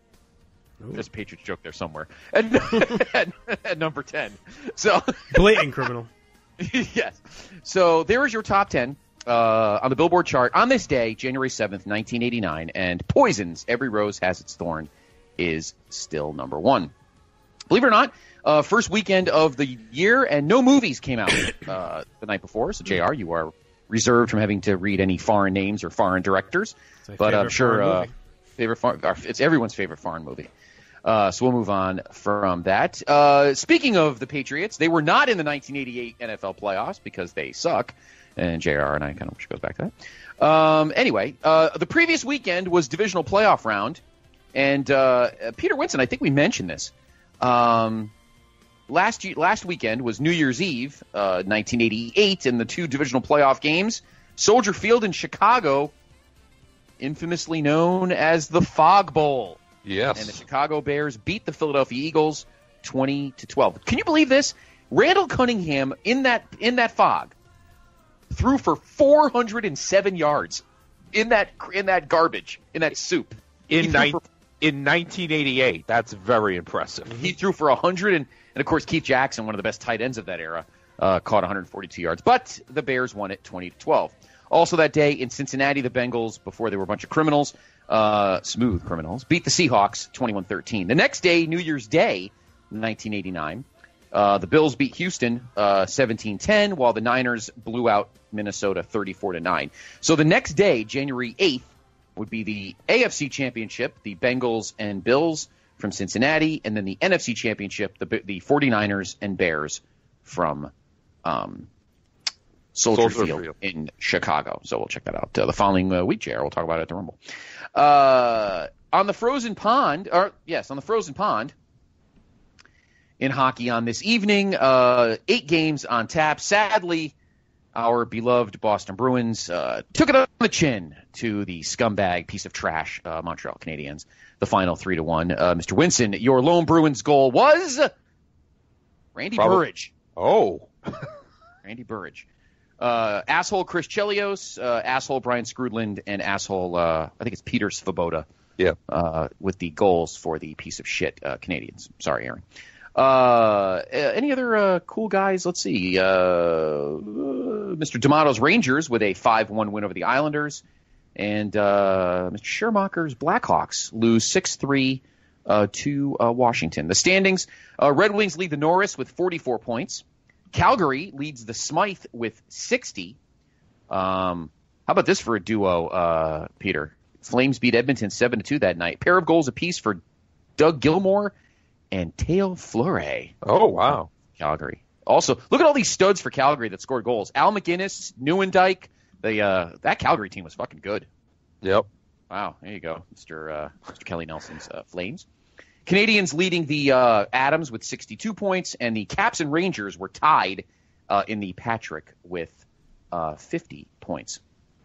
Speaker 6: Ooh. There's a Patriots joke there somewhere. At, at, at number ten. So
Speaker 12: blatant criminal.
Speaker 6: Yes. So there is your top ten uh, on the Billboard chart on this day, January seventh, nineteen eighty-nine, and Poison's Every Rose Has Its Thorn is still number one. Believe it or not, uh, first weekend of the year, and no movies came out uh, the night before. So, J R, you are reserved from having to read any foreign names or foreign directors. But I'm sure uh, favorite far- it's everyone's favorite foreign movie. Uh, so we'll move on from that. Uh, speaking of the Patriots, they were not in the nineteen eighty-eight N F L playoffs because they suck. And J R and I kind of wish it goes back to that. Um, anyway, uh, the previous weekend was divisional playoff round. And uh, Peter Winson, I think we mentioned this. Um, last last weekend was New Year's Eve, uh, nineteen eighty-eight, and the two divisional playoff games. Soldier Field in Chicago infamously known as the Fog Bowl.
Speaker 10: Yes.
Speaker 6: And the Chicago Bears beat the Philadelphia Eagles twenty to twelve. Can you believe this? Randall Cunningham in that in that fog threw for four hundred seven yards in that in that garbage, in that soup.
Speaker 10: In ni- for, in nineteen eighty-eight. That's very impressive.
Speaker 6: He threw for one hundred and, and of course Keith Jackson, one of the best tight ends of that era, uh, caught one hundred forty-two yards. But the Bears won it twenty to twelve. Also that day in Cincinnati, the Bengals, before they were a bunch of criminals, uh, smooth criminals, beat the Seahawks twenty-one thirteen. The next day, New Year's Day, nineteen eighty-nine, uh, the Bills beat Houston uh, seventeen ten, while the Niners blew out Minnesota thirty-four to nine. So the next day, January eighth, would be the A F C Championship, the Bengals and Bills from Cincinnati, and then the N F C Championship, the the 49ers and Bears from um, Soldier,
Speaker 10: Soldier
Speaker 6: Field,
Speaker 10: Field
Speaker 6: in Chicago. So we'll check that out uh, the following uh, week, J R. We'll talk about it at the Rumble. Uh, on the frozen pond, or yes, on the frozen pond in hockey on this evening, uh, eight games on tap. Sadly, our beloved Boston Bruins uh, took it on the chin to the scumbag piece of trash uh, Montreal Canadiens. The final three to one. Uh, Mister Winson, your lone Bruins goal was Randy
Speaker 10: Probably.
Speaker 6: Burridge.
Speaker 10: Oh,
Speaker 6: Randy Burridge. Uh, asshole Chris Chelios, uh, asshole Brian Skrudland, and asshole uh, I think it's Peter Svoboda.
Speaker 10: Yeah.
Speaker 6: Uh, with the goals for the piece of shit uh, Canadians. Sorry, Aaron. Uh, any other uh, cool guys? Let's see. Uh, Mister D'Amato's Rangers with a five one win over the Islanders. And uh, Mister Schermacher's Blackhawks lose six three uh, to uh, Washington. The standings, uh, Red Wings lead the Norris with forty-four points. Calgary leads the Smythe with sixty. Um, how about this for a duo, uh, Peter? Flames beat Edmonton seven to two that night. Pair of goals apiece for Doug Gilmour and Teo Fleury.
Speaker 10: Oh, wow.
Speaker 6: Calgary. Also, look at all these studs for Calgary that scored goals. Al McGinnis, Neuendijk. The, uh, that Calgary team was fucking good.
Speaker 10: Yep.
Speaker 6: Wow. There you go, Mister Uh, Mister Kelly Nelson's uh, Flames. Canadians leading the uh, Adams with sixty-two points, and the Caps and Rangers were tied uh, in the Patrick with uh, fifty points.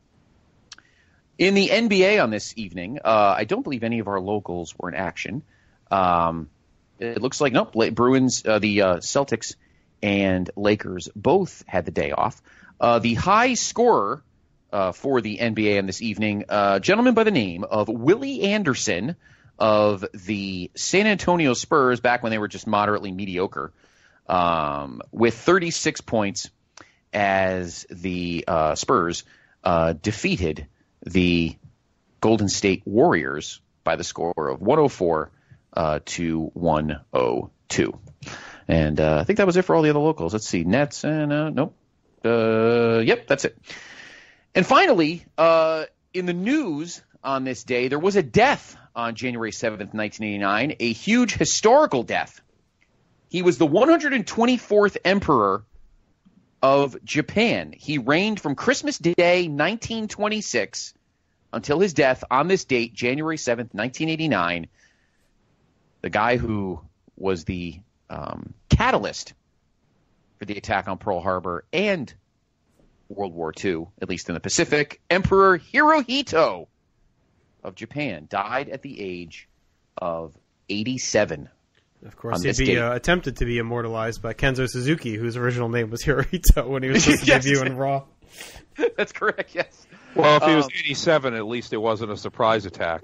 Speaker 6: In the N B A on this evening, uh, I don't believe any of our locals were in action. Um, it looks like, nope, Bruins, uh, the uh, Celtics and Lakers both had the day off. Uh, the high scorer uh, for the N B A on this evening, a uh, gentleman by the name of Willie Anderson of the San Antonio Spurs, back when they were just moderately mediocre, um, with thirty-six points as the uh, Spurs uh, defeated the Golden State Warriors by the score of one oh four uh, to one oh two. And uh, I think that was it for all the other locals. Let's see. Nets and uh, nope. Uh, yep, that's it. And finally, uh, in the news on this day, there was a death on January seventh, nineteen eighty-nine, a huge historical death. He was the one hundred twenty-fourth emperor of Japan. He reigned from Christmas Day, nineteen twenty-six, until his death on this date, January seventh, nineteen eighty-nine. The guy who was the um, catalyst for the attack on Pearl Harbor and World War Two, at least in the Pacific, Emperor Hirohito of Japan, died at the age of eighty-seven.
Speaker 7: Of course, he'd be uh, attempted to be immortalized by Kenzo Suzuki, whose original name was Hirohito when he was supposed to
Speaker 6: Yes.
Speaker 7: debut in Raw.
Speaker 6: That's correct, yes.
Speaker 10: Well, if he
Speaker 6: Um,
Speaker 10: was eighty-seven, at least it wasn't a surprise attack.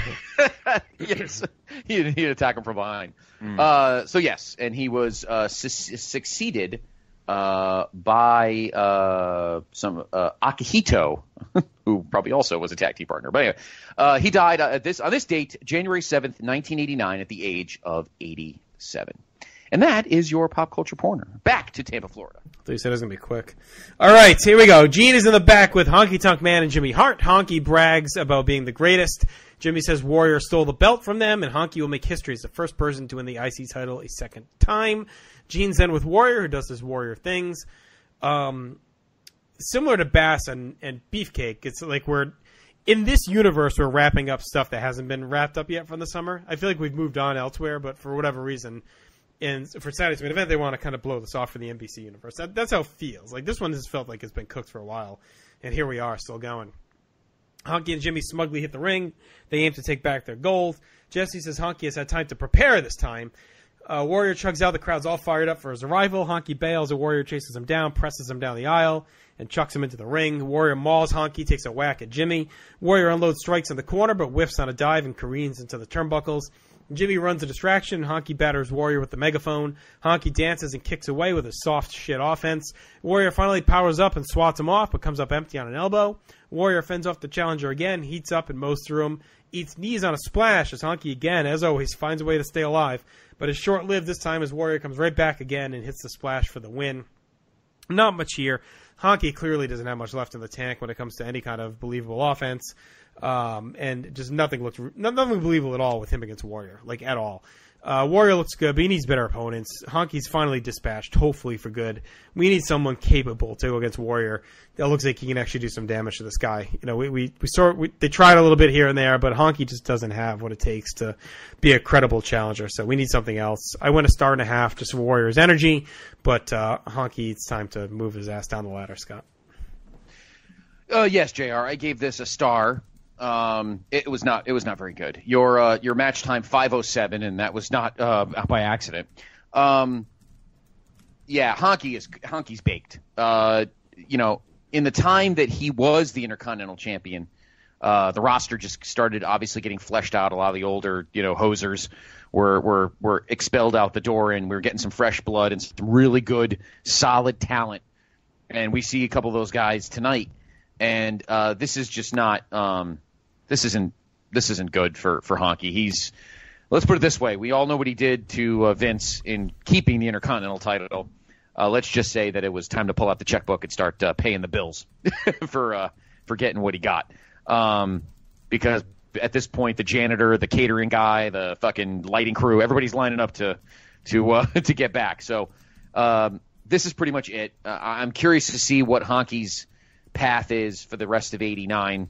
Speaker 6: Yes, he'd, he'd attack him from behind.
Speaker 10: Mm.
Speaker 6: Uh, so yes, and he was uh, su- succeeded uh, by uh, some uh, Akihito, who probably also was a tag team partner. But anyway, uh, he died uh, at this on this date, January seventh, nineteen eighty-nine, at the age of eighty-seven. And that is your pop culture corner. Back to Tampa, Florida.
Speaker 7: I thought you said it was going to be quick. All right, here we go. Gene is in the back with Honky Tonk Man and Jimmy Hart. Honky brags about being the greatest. Jimmy says Warrior stole the belt from them, and Honky will make history as the first person to win the I C title a second time. Gene's then with Warrior, who does his Warrior things. Um, similar to Bass and, and Beefcake, it's like we're in this universe, we're wrapping up stuff that hasn't been wrapped up yet from the summer. I feel like we've moved on elsewhere, but for whatever reason, and for Saturday's main event, they want to kind of blow this off for the N B C universe. That, that's how it feels. Like this one has felt like it's been cooked for a while, and here we are, still going.
Speaker 12: Honky and Jimmy smugly hit the ring. They aim to take back their gold. Jesse says Honky has had time to prepare this time. Uh, Warrior chugs out. The crowd's all fired up for his arrival. Honky bails. A Warrior chases him down, presses him down the aisle, and chucks him into the ring. Warrior mauls Honky, takes a whack at Jimmy. Warrior unloads strikes in the corner, but whiffs on a dive and careens into the turnbuckles. Jimmy runs a distraction. Honky batters Warrior with the megaphone. Honky dances and kicks away with his soft shit offense. Warrior finally powers up and swats him off, but comes up empty on an elbow. Warrior fends off the challenger again, heats up and mows through him. Eats knees on a splash as Honky again, as always, finds a way to stay alive. But is short-lived this time as Warrior comes right back again and hits the splash for the win. Not much here. Honky clearly doesn't have much left in the tank when it comes to any kind of believable offense. Um, and just nothing looked nothing believable at all with him against Warrior, like at all. Uh, Warrior looks good, but he needs better opponents. Honky's finally dispatched, hopefully for good. We need someone capable to go against Warrior. That looks like he can actually do some damage to this guy. You know, we we, we sort we, they tried a little bit here and there, but Honky just doesn't have what it takes to be a credible challenger. So we need something else. I went a star and a half just for Warrior's energy, but uh, Honky, it's time to move his ass down the ladder, Scott.
Speaker 6: Uh, yes, J R. I gave this a star. Um, it was not. It was not very good. Your uh, your match time five oh seven, and that was not uh, by accident. Um, yeah, Honky is Honky's baked. Uh, you know, in the time that he was the Intercontinental Champion, uh, the roster just started obviously getting fleshed out. A lot of the older, you know, hosers were were were expelled out the door, and we were getting some fresh blood and some really good, solid talent. And we see a couple of those guys tonight. And uh, this is just not um, this isn't this isn't good for, for Honky. He's let's put it this way: we all know what he did to uh, Vince in keeping the Intercontinental title. Uh, let's just say that it was time to pull out the checkbook and start uh, paying the bills for uh, for getting what he got. Um, because at this point, the janitor, the catering guy, the fucking lighting crew, everybody's lining up to to uh, to get back. So um, this is pretty much it. Uh, I'm curious to see what Honky's path is for the rest of eighty-nine,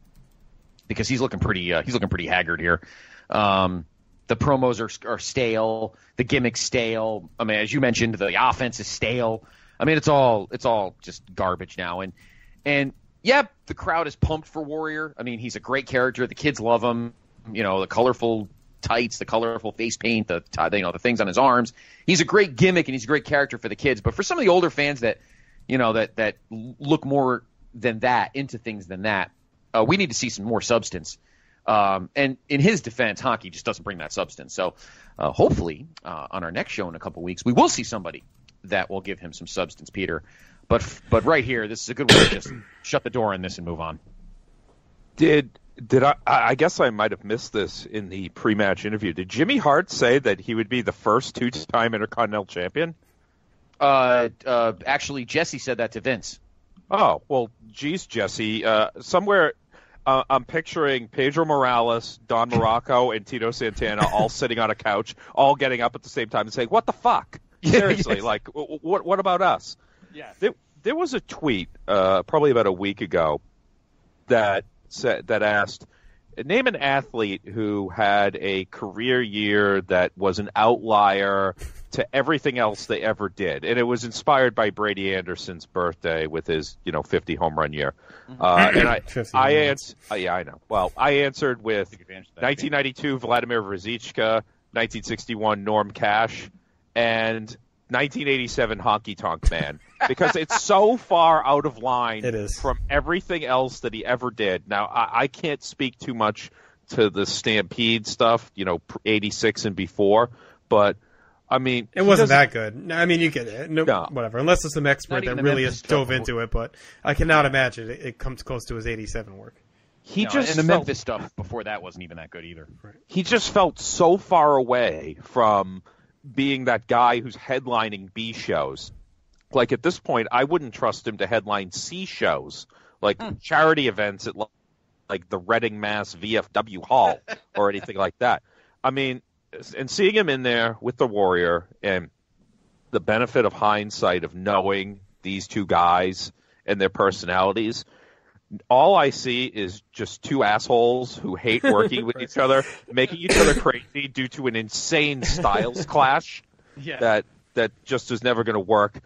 Speaker 6: because he's looking pretty uh, he's looking pretty haggard here. Um, the promos are are stale, the gimmick's stale. I mean, as you mentioned, the offense is stale. I mean, it's all it's all just garbage now. And and yeah, the crowd is pumped for Warrior. I mean, he's a great character. The kids love him. You know, the colorful tights, the colorful face paint, the you know the things on his arms. He's a great gimmick and he's a great character for the kids. But for some of the older fans that you know that that look more than that into things than that, uh, we need to see some more substance. Um, and in his defense, Honky just doesn't bring that substance. So uh, hopefully uh, on our next show in a couple weeks, we will see somebody that will give him some substance, Peter. But but right here, this is a good way to just shut the door on this and move on.
Speaker 10: Did did I? I guess I might have missed this in the pre-match interview. Did Jimmy Hart say that he would be the first two-time Intercontinental Champion?
Speaker 6: Uh, uh, actually, Jesse said that to Vince.
Speaker 10: Oh, well, geez, Jesse. Uh, somewhere uh, I'm picturing Pedro Morales, Don Morocco, and Tito Santana all sitting on a couch, all getting up at the same time and saying, what the fuck? Seriously, yes. Like, w- what what about us?
Speaker 12: Yes.
Speaker 10: There, there was a tweet uh, probably about a week ago that said, that asked, name an athlete who had a career year that was an outlier to everything else they ever did. And it was inspired by Brady Anderson's birthday with his, you know, fifty home run year. Uh, and I, I answered, uh, yeah, I know. Well, I answered with nineteen ninety-two Vladimir Vrzychka, nineteen sixty-one Norm Cash, and nineteen eighty-seven Honky Tonk Man, because it's so far out of line
Speaker 7: it is.
Speaker 10: from everything else that he ever did. Now, I, I can't speak too much to the Stampede stuff, you know, eighty-six and before, but I mean,
Speaker 7: it wasn't that good. I mean, you get it, no,
Speaker 10: no.
Speaker 7: whatever. Unless it's some expert that really has dove into it, but I cannot imagine it, it comes close to his eighty-seven work.
Speaker 10: He
Speaker 6: no,
Speaker 10: just
Speaker 6: and the
Speaker 10: felt,
Speaker 6: Memphis stuff before that wasn't even that good either.
Speaker 7: Right.
Speaker 10: He just felt so far away from being that guy who's headlining B shows. Like at this point, I wouldn't trust him to headline C shows, like hmm. charity events at like the Reading, Mass V F W Hall or anything like that. I mean, and seeing him in there with the Warrior and the benefit of hindsight of knowing these two guys and their personalities, all I see is just two assholes who hate working with each other, making each other crazy due to an insane styles clash
Speaker 12: yeah.
Speaker 10: that that just is never going to work.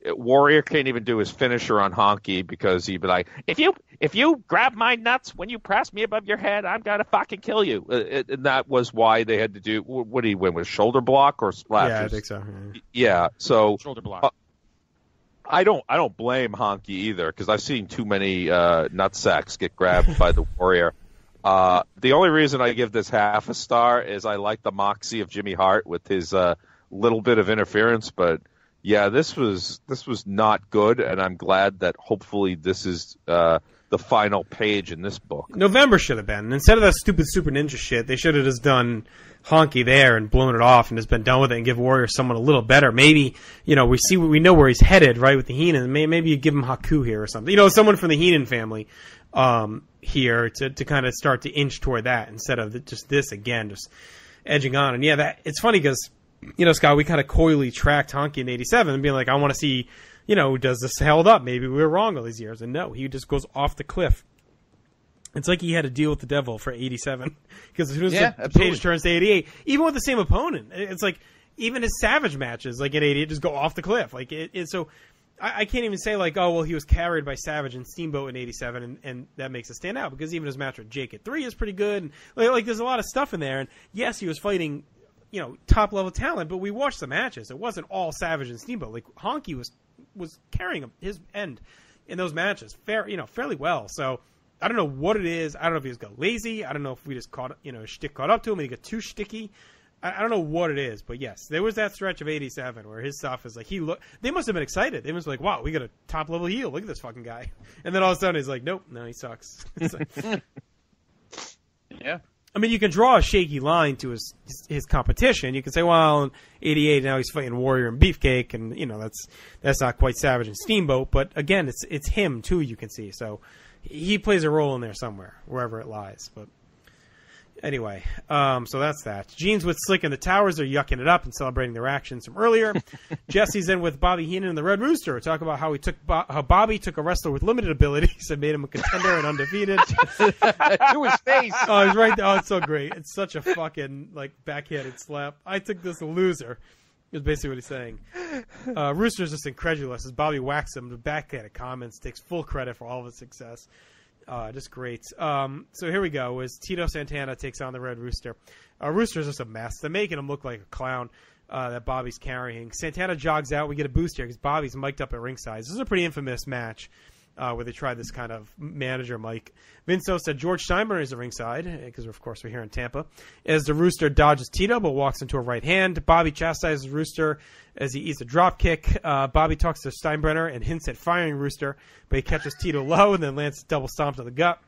Speaker 10: Warrior can't even do his finisher on Honky because he'd be like, if you if you grab my nuts when you press me above your head, I'm gonna fucking kill you. Uh, it, and that was why they had to do. What did he win with shoulder block or splash?
Speaker 7: Yeah, I think so. Yeah.
Speaker 10: Yeah, so
Speaker 12: shoulder block.
Speaker 10: Uh, I don't I don't blame Honky either because I've seen too many uh, nutsacks get grabbed by the Warrior. Uh, the only reason I give this half a star is I like the moxie of Jimmy Hart with his uh, little bit of interference, but yeah, this was this was not good, and I'm glad that hopefully this is uh, the final page in this book.
Speaker 7: November should have been. Instead of that stupid Super Ninja shit, they should have just done Honky there and blown it off and just been done with it and give Warrior someone a little better. Maybe, you know, we see we know where he's headed, right, with the Heenan. Maybe you give him Haku here or something. You know, someone from the Heenan family um, here to, to kind of start to inch toward that instead of just this again, just edging on. And yeah, that it's funny because, you know, Scott, we kind of coyly tracked Honky in eighty-seven and being like, I want to see, you know, does this held up? Maybe we were wrong all these years. And no, he just goes off the cliff. It's like he had to deal with the devil for eighty-seven because as soon as
Speaker 6: yeah,
Speaker 7: the page turns to eighty-eight, even with the same opponent, it's like even his Savage matches, like at eighty-eight, just go off the cliff. Like it, it so I, I can't even say like, oh well, he was carried by Savage and Steamboat in eighty-seven, and, and that makes it stand out because even his match with Jake at three is pretty good. And like, like there's a lot of stuff in there. And yes, he was fighting, you know, top level talent, but we watched the matches. It wasn't all Savage and Steamboat. Like Honky was was carrying him, his end in those matches, fair, you know, fairly well. So. I don't know what it is. I don't know if he just got lazy. I don't know if we just caught, you know, shtick caught up to him and he got too sticky. I, I don't know what it is, but yes, there was that stretch of eighty-seven where his stuff is like he look. They must have been excited. They must be like, wow, we got a top level heel. Look at this fucking guy. And then all of a sudden he's like, nope, no, he sucks. Like,
Speaker 6: yeah.
Speaker 7: I mean, you can draw a shaky line to his his competition. You can say, well, in eighty-eight now he's fighting Warrior and Beefcake, and you know that's that's not quite Savage and Steamboat, but again, it's it's him too. You can see so. He plays a role in there somewhere, wherever it lies. But anyway, um, so that's that. Gene's with Slick and the Towers are yucking it up and celebrating their actions from earlier. Jesse's in with Bobby Heenan and the Red Rooster. Talk about how he took Bo- how Bobby took a wrestler with limited abilities and made him a contender and undefeated.
Speaker 6: To his face.
Speaker 7: Oh, he's right there. Oh, it's so great. It's such a fucking like backhanded slap. I took this loser. Is basically what he's saying. Uh, Rooster's just incredulous as Bobby whacks him. The backhanded comments, takes full credit for all of his success. Uh, just great. Um, so here we go. As Tito Santana takes on the Red Rooster. Uh, Rooster's just a mess. They're making him look like a clown uh, that Bobby's carrying. Santana jogs out. We get a boost here because Bobby's mic'd up at ringside. This is a pretty infamous match. Uh, where they tried this kind of manager mic. Vince said George Steinbrenner is at ringside, because of course we're here in Tampa, as the Rooster dodges Tito, but walks into a right hand. Bobby chastises Rooster as he eats a drop kick. Uh, Bobby talks to Steinbrenner and hints at firing Rooster, but he catches Tito low and then lands a double stomp to the gut.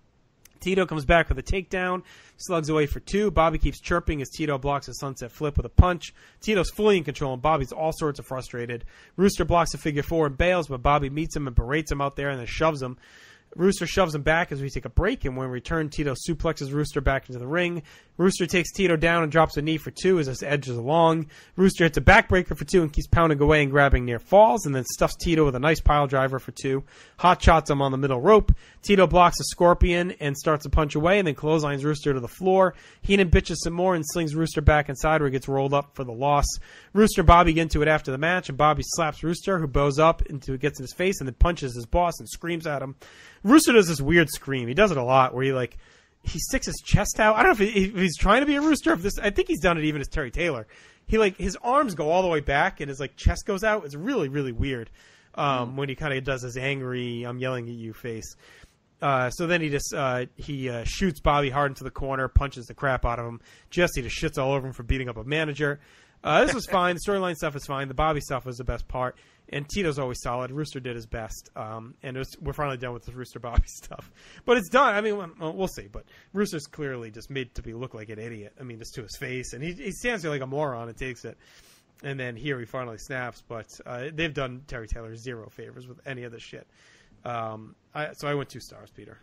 Speaker 7: Tito comes back with a takedown, slugs away for two. Bobby keeps chirping as Tito blocks a sunset flip with a punch. Tito's fully in control, and Bobby's all sorts of frustrated. Rooster blocks a figure four and bails, but Bobby meets him and berates him out there and then shoves him. Rooster shoves him back as we take a break, and when we return, Tito suplexes Rooster back into the ring. Rooster takes Tito down and drops a knee for two as this edges along. Rooster hits a backbreaker for two and keeps pounding away and grabbing near falls, and then stuffs Tito with a nice pile driver for two. Hot shots him on the middle rope. Tito blocks a scorpion and starts to punch away, and then clotheslines Rooster to the floor. Heenan bitches some more and slings Rooster back inside where he gets rolled up for the loss. Rooster and Bobby get into it after the match, and Bobby slaps Rooster, who bows up into gets in his face and then punches his boss and screams at him. Rooster does this weird scream. He does it a lot where he like he sticks his chest out. I don't know if, he, if he's trying to be a rooster. If this, I think he's done it even as Terry Taylor. He like his arms go all the way back and his like chest goes out. It's really really weird um, mm. when he kind of does his angry "I'm yelling at you" face. Uh, so then he just uh, he uh, shoots Bobby hard into the corner, punches the crap out of him. Jesse just shits all over him for beating up a manager. Uh, this was fine. The storyline stuff is fine. The Bobby stuff was the best part. And Tito's always solid. Rooster did his best. Um, and it was, we're finally done with the Rooster Bobby stuff. But it's done. I mean, well, we'll see. But Rooster's clearly just made to be look like an idiot. I mean, just to his face. And he, he stands there like a moron and takes it. And then here he finally snaps. But uh, they've done Terry Taylor zero favors with any of this shit. Um, I, so I went two stars, Peter.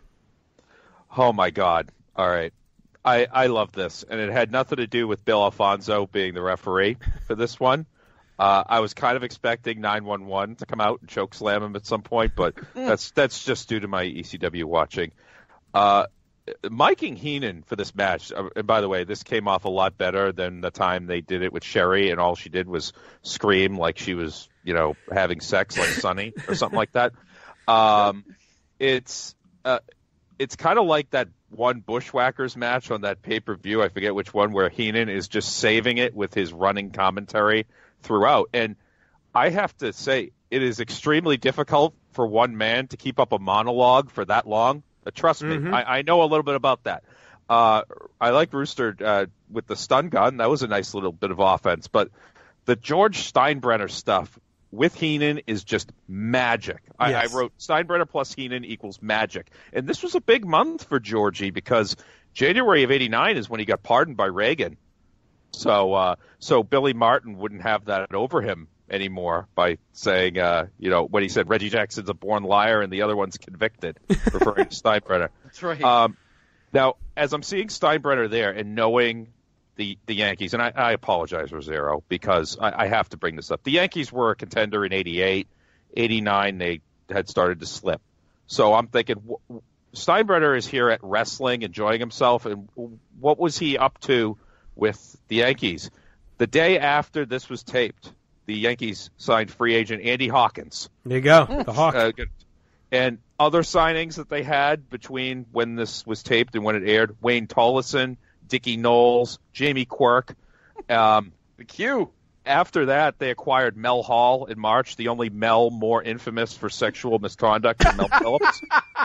Speaker 10: Oh, my God. All right. I, I love this. And it had nothing to do with Bill Alfonso being the referee for this one. Uh, I was kind of expecting nine one one to come out and choke slam him at some point, but that's that's just due to my E C W watching. Uh, miking Heenan for this match, uh, and by the way, this came off a lot better than the time they did it with Sherry, and all she did was scream like she was, you know, having sex like Sonny or something like that. Um, it's uh, it's kind of like that one Bushwhackers match on that pay-per-view, I forget which one, where Heenan is just saving it with his running commentary throughout. And I have to say, it is extremely difficult for one man to keep up a monologue for that long. Uh, trust me,
Speaker 7: Mm-hmm.
Speaker 10: I, I know a little bit about that. Uh, I like Rooster uh, with the stun gun. That was a nice little bit of offense. But the George Steinbrenner stuff with Heenan is just magic. I,
Speaker 7: Yes.
Speaker 10: I wrote Steinbrenner plus Heenan equals magic. And this was a big month for Georgie because January of eighty-nine is when he got pardoned by Reagan. So uh, so Billy Martin wouldn't have that over him anymore by saying, uh, you know, when he said Reggie Jackson's a born liar and the other one's convicted, referring to Steinbrenner.
Speaker 6: That's right.
Speaker 10: Um, now, as I'm seeing Steinbrenner there and knowing the, the Yankees, and I, I apologize, Rosero, because I, I have to bring this up. The Yankees were a contender in eighty-eight. eighty-nine, they had started to slip. So I'm thinking, w- Steinbrenner is here at wrestling, enjoying himself, and what was he up to with the Yankees? The day after this was taped, the Yankees signed free agent Andy Hawkins.
Speaker 7: There you go, the Hawk.
Speaker 10: Uh, good. And other signings that they had between when this was taped and when it aired, Wayne Tollison, Dickie Knowles, Jamie Quirk. Um,
Speaker 6: the Q.
Speaker 10: After that, they acquired Mel Hall in March, the only Mel more infamous for sexual misconduct than Mel Phillips.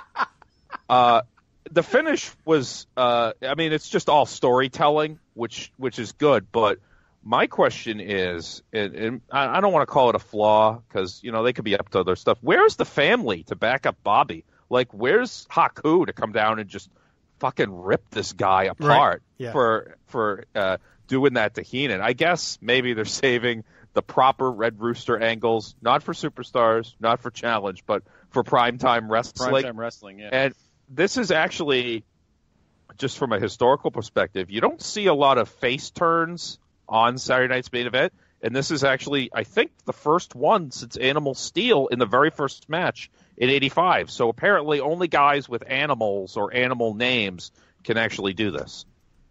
Speaker 10: Uh, the finish was, uh, I mean, it's just all storytelling, which which is good, but my question is, and, and I don't want to call it a flaw because, you know, they could be up to other stuff. Where's the family to back up Bobby? Like, where's Haku to come down and just fucking rip this guy apart
Speaker 7: Right. Yeah.
Speaker 10: for for uh, doing that to Heenan? I guess maybe they're saving the proper Red Rooster angles, not for Superstars, not for Challenge, but for primetime wrestling.
Speaker 6: Primetime wrestling, yeah.
Speaker 10: And this is actually, just from a historical perspective, you don't see a lot of face turns on Saturday Night's Main Event, and this is actually, I think, the first one since Animal Steel in the very first match in eighty-five. So apparently only guys with animals or animal names can actually do this.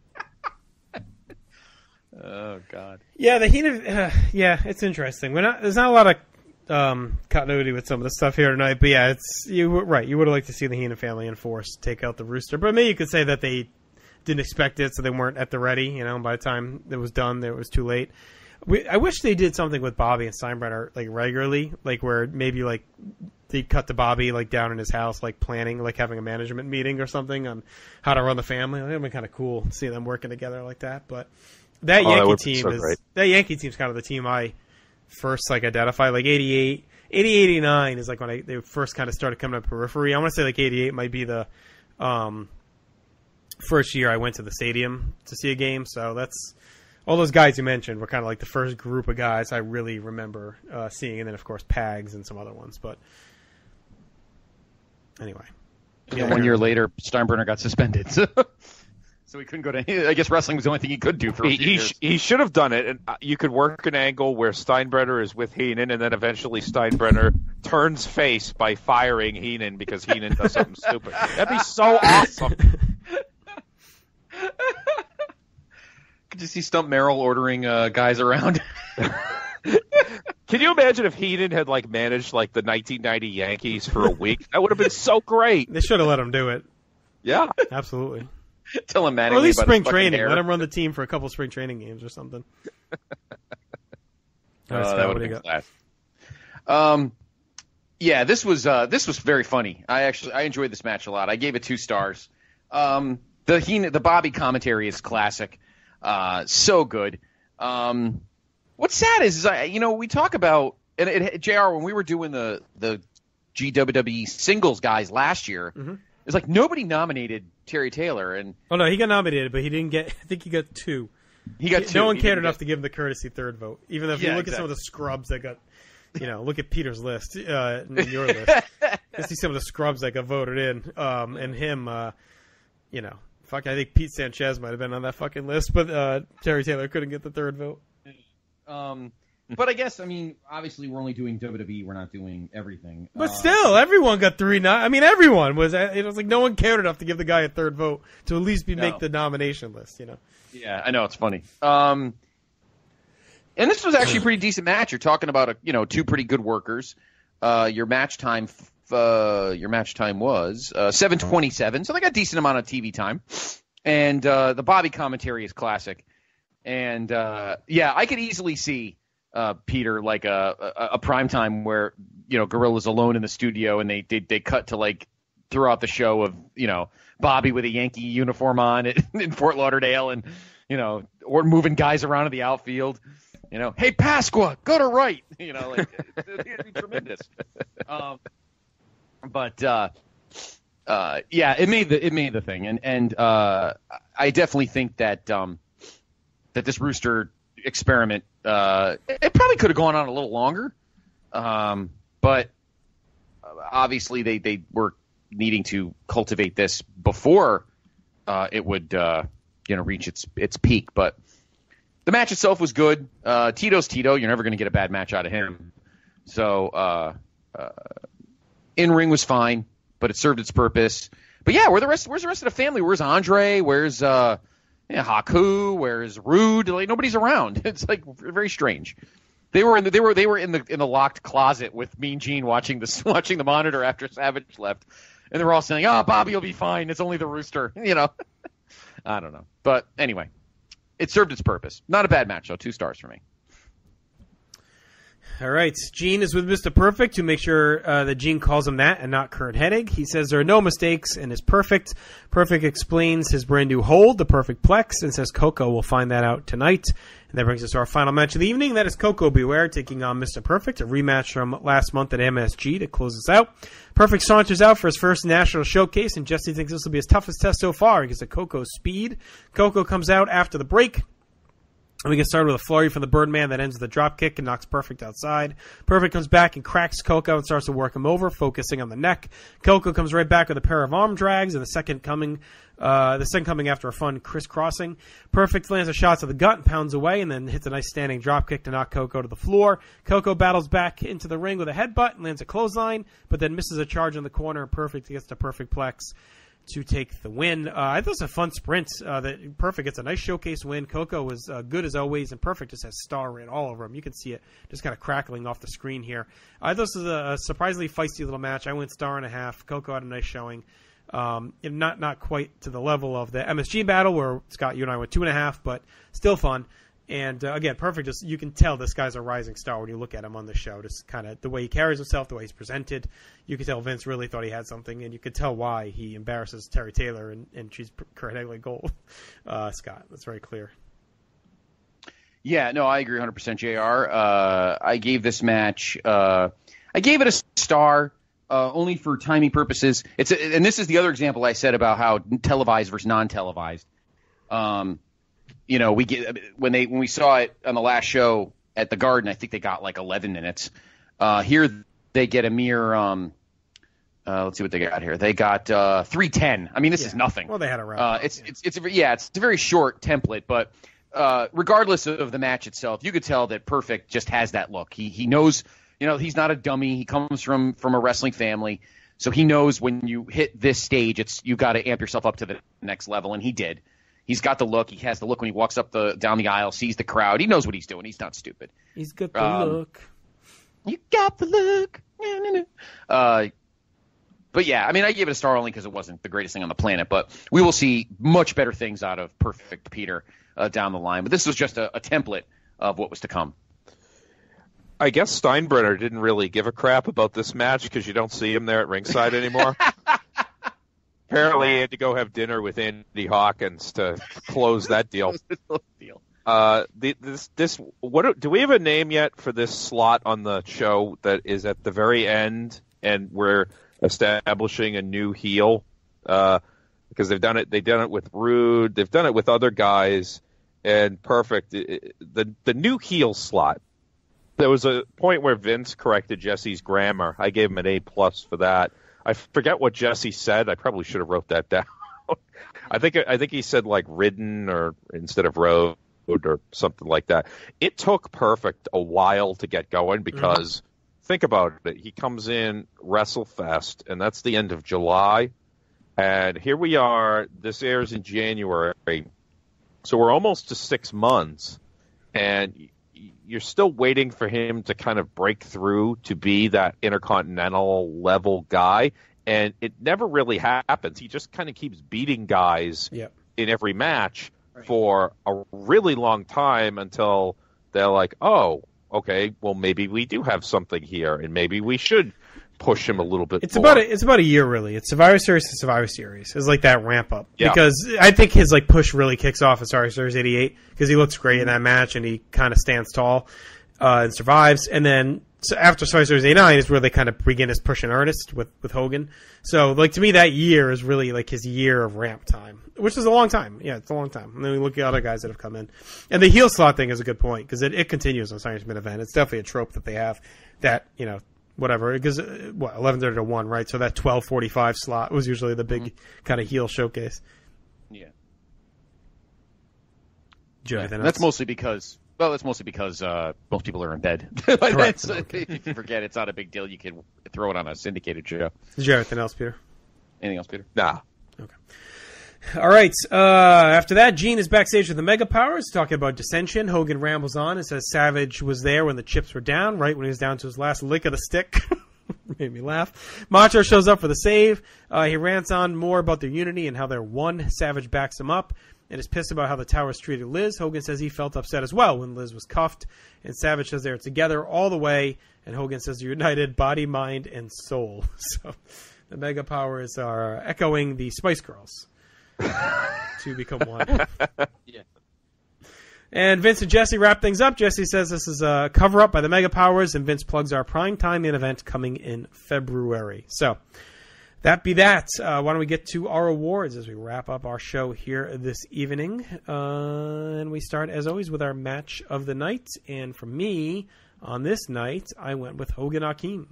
Speaker 6: Oh, God.
Speaker 7: Yeah, the Heenan. Uh, yeah, it's interesting. We're not, there's not a lot of um, continuity with some of the stuff here tonight, but yeah, it's you were right. You would have liked to see the Heenan family in force take out the Rooster, but maybe you could say that they didn't expect it, so they weren't at the ready. You know, by the time it was done, it was too late. We, I wish they did something with Bobby and Steinbrenner like regularly, like where maybe like they cut to Bobby like down in his house, like planning, like having a management meeting or something on how to run the family. It would have been kind of cool to see them working together like that. But that
Speaker 10: Oh, that
Speaker 7: Yankee
Speaker 10: would be
Speaker 7: team
Speaker 10: so
Speaker 7: is
Speaker 10: great.
Speaker 7: that Yankee team's kind of the team I first like identify. Like eighty-eight, eighty-eight, eighty-nine is like when I they first kind of started coming to periphery. I want to say like eighty-eight might be the um, first year I went to the stadium to see a game. So that's all those guys you mentioned were kind of like the first group of guys I really remember uh, seeing, and then of course Pags and some other ones. But anyway,
Speaker 6: Yeah, one year later, Steinbrenner got suspended, so, so he couldn't go to. I guess wrestling was the only thing he could do for a
Speaker 10: He,
Speaker 6: few
Speaker 10: he,
Speaker 6: years.
Speaker 10: sh- he should have done it, and uh, you could work an angle where Steinbrenner is with Heenan, and then eventually Steinbrenner turns face by firing Heenan because Heenan does something stupid. That'd be so awesome.
Speaker 6: Could you see Stump Merrill ordering uh, guys around?
Speaker 10: Can you imagine if Heenan had like managed like the nineteen ninety Yankees for a week? That would have been so great.
Speaker 7: They should have let him do it.
Speaker 10: Yeah,
Speaker 7: absolutely.
Speaker 6: Tell him, Manning.
Speaker 7: Or at least
Speaker 6: about
Speaker 7: spring
Speaker 6: his fucking
Speaker 7: training.
Speaker 6: hair.
Speaker 7: Let him run the team for a couple spring training games or something. All right,
Speaker 6: Oh,
Speaker 7: Scott,
Speaker 6: that
Speaker 7: what
Speaker 6: would
Speaker 7: do
Speaker 6: have
Speaker 7: you
Speaker 6: been
Speaker 7: got?
Speaker 6: class. Um, yeah, this was uh, this was very funny. I actually I enjoyed this match a lot. I gave it two stars. Um, the Heenan, the Bobby commentary is classic, uh, so good. Um, what's sad is, is I, you know, we talk about and it, J R when we were doing the the G W W E singles guys last year.
Speaker 7: Mm-hmm.
Speaker 6: It's like nobody nominated Terry Taylor, and
Speaker 7: Oh no, he got nominated, but he didn't get. I think he got two.
Speaker 6: He got two.
Speaker 7: No one
Speaker 6: He
Speaker 7: cared
Speaker 6: didn't
Speaker 7: enough
Speaker 6: get-
Speaker 7: to give him the courtesy third vote. Even though if you
Speaker 6: Yeah,
Speaker 7: look at some of
Speaker 6: exactly.
Speaker 7: the scrubs that got, you know, look at Peter's list, uh, and your list. You see some of the scrubs that got voted in, um, and him, uh, you know, fuck. I think Pete Sanchez might have been on that fucking list, but uh, Terry Taylor couldn't get the third vote.
Speaker 6: Um, But I guess, I mean, obviously we're only doing W W E. We're not doing everything.
Speaker 7: But
Speaker 6: uh,
Speaker 7: still, everyone got three. No- I mean, everyone was. It was like no one cared enough to give the guy a third vote to at least be
Speaker 6: No.
Speaker 7: make the nomination list. You know.
Speaker 6: Yeah, I know, it's funny. Um, and this was actually a pretty decent match. You're talking about a, you know, two pretty good workers. Uh, your match time, uh, your match time was uh, seven twenty-seven, so they got a decent amount of T V time. And uh, the Bobby commentary is classic. And uh, yeah, I could easily see uh, Peter like a, a, a prime time where, you know, Gorilla's alone in the studio and they, they they cut to like throughout the show of, you know, Bobby with a Yankee uniform on in Fort Lauderdale and, you know, or moving guys around in the outfield. You know, hey, Pasqua, go to right. You know, like, it'd be tremendous. Um, but, uh, uh, yeah, it made the it made the thing. And, and uh, I definitely think that um, that this Rooster experiment, uh, it probably could have gone on a little longer. Um, but obviously they, they were needing to cultivate this before uh, it would, uh, you know, reach its its peak. But the match itself was good. Uh, Tito's Tito. You're never going to get a bad match out of him. So uh, uh, in-ring was fine, but it served its purpose. But yeah, where the rest? Where's the rest of the family? Where's Andre? Where's uh, yeah, Haku? Where's Rude? Like, nobody's around. It's like very strange. They were in the, they were they were in the in the locked closet with Mean Gene watching the watching the monitor after Savage left, and they were all saying, "Oh, Bobby will be fine. It's only the Rooster." You know, I don't know, but anyway. It served its purpose. Not a bad match, though. Two stars for me.
Speaker 7: All right. Gene is with Mister Perfect to make sure uh, that Gene calls him that and not Kurt Hennig. He says there are no mistakes and is perfect. Perfect explains his brand new hold, the Perfect Plex, and says Koko will find that out tonight. And that brings us to our final match of the evening. That is Koko Beware taking on Mister Perfect, a rematch from last month at M S G to close us out. Perfect saunters out for his first national showcase, and Jesse thinks this will be his toughest test so far because of Koko's speed. Koko comes out after the break. And we get started with a flurry from the Birdman that ends with a drop kick and knocks Perfect outside. Perfect comes back and cracks Koko and starts to work him over, focusing on the neck. Koko comes right back with a pair of arm drags, and the second coming, uh, the second coming after a fun crisscrossing. Perfect lands a shot to the gut and pounds away, and then hits a nice standing drop kick to knock Koko to the floor. Koko battles back into the ring with a headbutt and lands a clothesline, but then misses a charge in the corner. Perfect gets to Perfect Plex to take the win. Uh, I thought it was a fun sprint. Uh, that Perfect gets a nice showcase win. Koko was uh, good as always, and Perfect just has star written all over him. You can see it just kind of crackling off the screen here. I thought this was a, a surprisingly feisty little match. I went star and a half. Koko had a nice showing. Um, not not quite to the level of the M S G battle where Scott, you and I went two and a half, but still fun. And, uh, again, Perfect, just you can tell this guy's a rising star when you look at him on the show. Just kind of the way he carries himself, the way he's presented. You could tell Vince really thought he had something, and you could tell why he embarrasses Terry Taylor and, and she's Kurt Hennig gold. Uh, Scott, that's very clear.
Speaker 6: Yeah, no, I agree one hundred percent, J R. Uh, I gave this match, uh, I gave it a star uh, only for timing purposes. It's a, and this is the other example I said about how televised versus non-televised. Um You know, we get when they when we saw it on the last show at the Garden, I think they got like eleven minutes. Uh, here they get a mere. Um, uh, let's see what they got here. They got uh, three ten. I mean, this
Speaker 7: yeah.
Speaker 6: is nothing.
Speaker 7: Well, they had a round.
Speaker 6: Uh, it's, yeah. it's it's a, yeah, it's a very short template, but uh, regardless of the match itself, you could tell that Perfect just has that look. He he knows, you know, he's not a dummy. He comes from from a wrestling family, so he knows when you hit this stage, it's you got to amp yourself up to the next level, and he did. He's got the look. He has the look when he walks up the down the aisle, sees the crowd. He knows what he's doing. He's not stupid.
Speaker 7: He's got the
Speaker 6: um,
Speaker 7: look.
Speaker 6: You got the look. Uh, but yeah, I mean, I gave it a star only because it wasn't the greatest thing on the planet. But we will see much better things out of Perfect Peter uh, down the line. But this was just a, a template of what was to come.
Speaker 10: I guess Steinbrenner didn't really give a crap about this match because you don't see him there at ringside anymore. Apparently, he had to go have dinner with Andy Hawkins to close that deal. Uh, the, this, this, what do we have a name yet for this slot on the show that is at the very end, and we're establishing a new heel? Uh, because they've done it, they've done it with Rude, they've done it with other guys, and Perfect. The the new heel slot. There was a point where Vince corrected Jesse's grammar. I gave him an A plus for that. I forget what Jesse said. I probably should have wrote that down. I think I think he said like ridden or instead of rode or something like that. It took Perfect a while to get going because mm-hmm. think about it. He comes in WrestleFest, and that's the end of July. And here we are. This airs in January. So we're almost to six months. And you're still waiting for him to kind of break through to be that intercontinental level guy. And it never really happens. He just kind of keeps beating guys
Speaker 7: yep.
Speaker 10: in every match right. for a really long time until they're like, oh, okay, well, maybe we do have something here, and maybe we should push him a little bit
Speaker 7: it's
Speaker 10: more.
Speaker 7: About a, it's about a year, really. It's Survivor Series to Survivor Series. It's like that ramp-up.
Speaker 10: Yeah.
Speaker 7: Because I think his like push really kicks off at Survivor Series eighty-eight because he looks great in that match, and he kind of stands tall uh, and survives. And then so after Survivor Series eighty-nine is where they kind of begin his push in earnest with, with Hogan. So, like, to me, that year is really, like, his year of ramp time, which is a long time. Yeah, it's a long time. And then we look at other guys that have come in. And the heel slot thing is a good point because it, it continues on Science Mid Event. It's definitely a trope that they have that, you know, whatever. Because, uh, what, eleven thirty to one, right? So that twelve forty-five slot was usually the big mm-hmm. kind of heel showcase.
Speaker 6: Yeah.
Speaker 7: Yeah,
Speaker 6: that's mostly because... Well, that's mostly because uh, most people are in bed. Correct. So okay. If you forget, it's not a big deal. You can throw it on a syndicated show.
Speaker 7: Did you have anything else, Peter?
Speaker 6: Anything else, Peter?
Speaker 10: Nah.
Speaker 7: Okay. All right. Uh, after that, Gene is backstage with the Mega Powers talking about dissension. Hogan rambles on and says Savage was there when the chips were down, right when he was down to his last lick of the stick. Made me laugh. Macho shows up for the save. Uh, he rants on more about their unity and how they're one. Savage backs him up and is pissed about how the Towers treated Liz. Hogan says he felt upset as well when Liz was cuffed. And Savage says they're together all the way. And Hogan says they're united, body, mind, and soul. So the Mega Powers are echoing the Spice Girls to become one.
Speaker 6: Yeah.
Speaker 7: And Vince and Jesse wrap things up. Jesse says this is a cover-up by the Mega Powers, and Vince plugs our primetime main event coming in February. So that be that. Uh, why don't we get to our awards as we wrap up our show here this evening. Uh, and we start, as always, with our match of the night. And for me, on this night, I went with Hogan Akeem.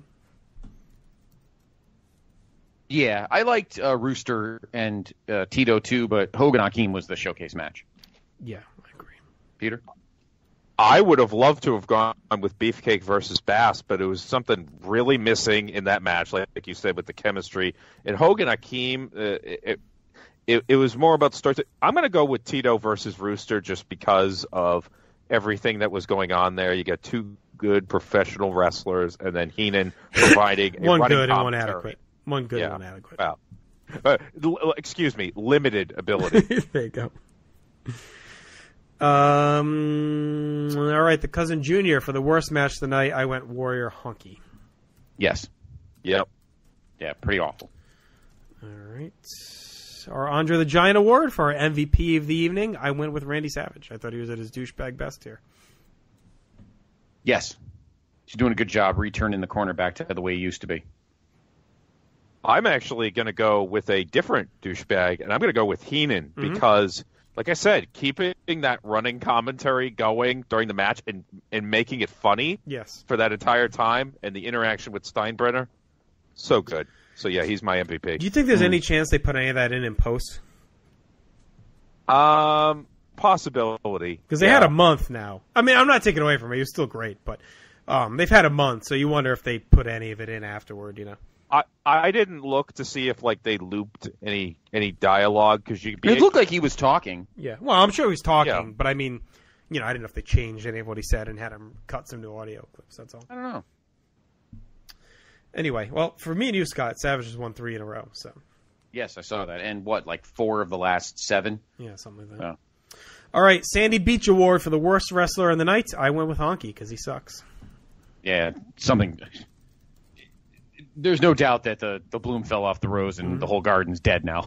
Speaker 6: Yeah, I liked uh, Rooster and uh, Tito too, but Hogan Akeem was the showcase match.
Speaker 7: Yeah, I agree.
Speaker 6: Peter?
Speaker 10: I would have loved to have gone with Beefcake versus Bass, but it was something really missing in that match, like, like you said, with the chemistry. And Hogan Akeem, uh, it, it, it was more about the start. I'm going to go with Tito versus Rooster just because of everything that was going on there. You got two good professional wrestlers, and then Heenan providing
Speaker 7: one
Speaker 10: a running
Speaker 7: good and one
Speaker 10: commentary.
Speaker 7: adequate. One good
Speaker 10: yeah.
Speaker 7: and one adequate.
Speaker 10: Well, uh, l- excuse me, limited ability.
Speaker 7: There you go. Um. All right, the Cousin Junior for the worst match of the night. I went Warrior Honky.
Speaker 6: Yes.
Speaker 10: Yep.
Speaker 6: Yeah, pretty awful.
Speaker 7: All right. Our Andre the Giant Award for our M V P of the evening. I went with Randy Savage. I thought he was at his douchebag best here.
Speaker 6: Yes. He's doing a good job returning the corner back to the way he used to be.
Speaker 10: I'm actually going to go with a different douchebag, and I'm going to go with Heenan mm-hmm. because, like I said, keeping that running commentary going during the match and, and making it funny
Speaker 7: yes.
Speaker 10: for that entire time and the interaction with Steinbrenner, so good. So, yeah, he's my M V P.
Speaker 7: Do you think there's mm. any chance they put any of that in in post?
Speaker 10: Um, possibility.
Speaker 7: Because they yeah. had a month now. I mean, I'm not taking away from it. He was still great, but um, they've had a month, so you wonder if they put any of it in afterward, you know?
Speaker 10: I, I didn't look to see if like they looped any any dialogue because you.
Speaker 6: It looked like he was talking.
Speaker 7: Yeah, well, I'm sure he was talking,
Speaker 10: yeah.
Speaker 7: but I mean, you know, I didn't know if they changed any of what he said and had him cut some new audio clips. That's all.
Speaker 6: I don't know.
Speaker 7: Anyway, well, for me and you, Scott, Savage has won three in a row. So.
Speaker 6: Yes, I saw that, and what, like four of the last seven?
Speaker 7: Yeah, something like that.
Speaker 6: Oh.
Speaker 7: All right, Sandy Beach Award for the worst wrestler in the night. I went with Honky because he sucks.
Speaker 6: Yeah, something. There's no doubt that the, the bloom fell off the rose and mm-hmm. the whole garden's dead now.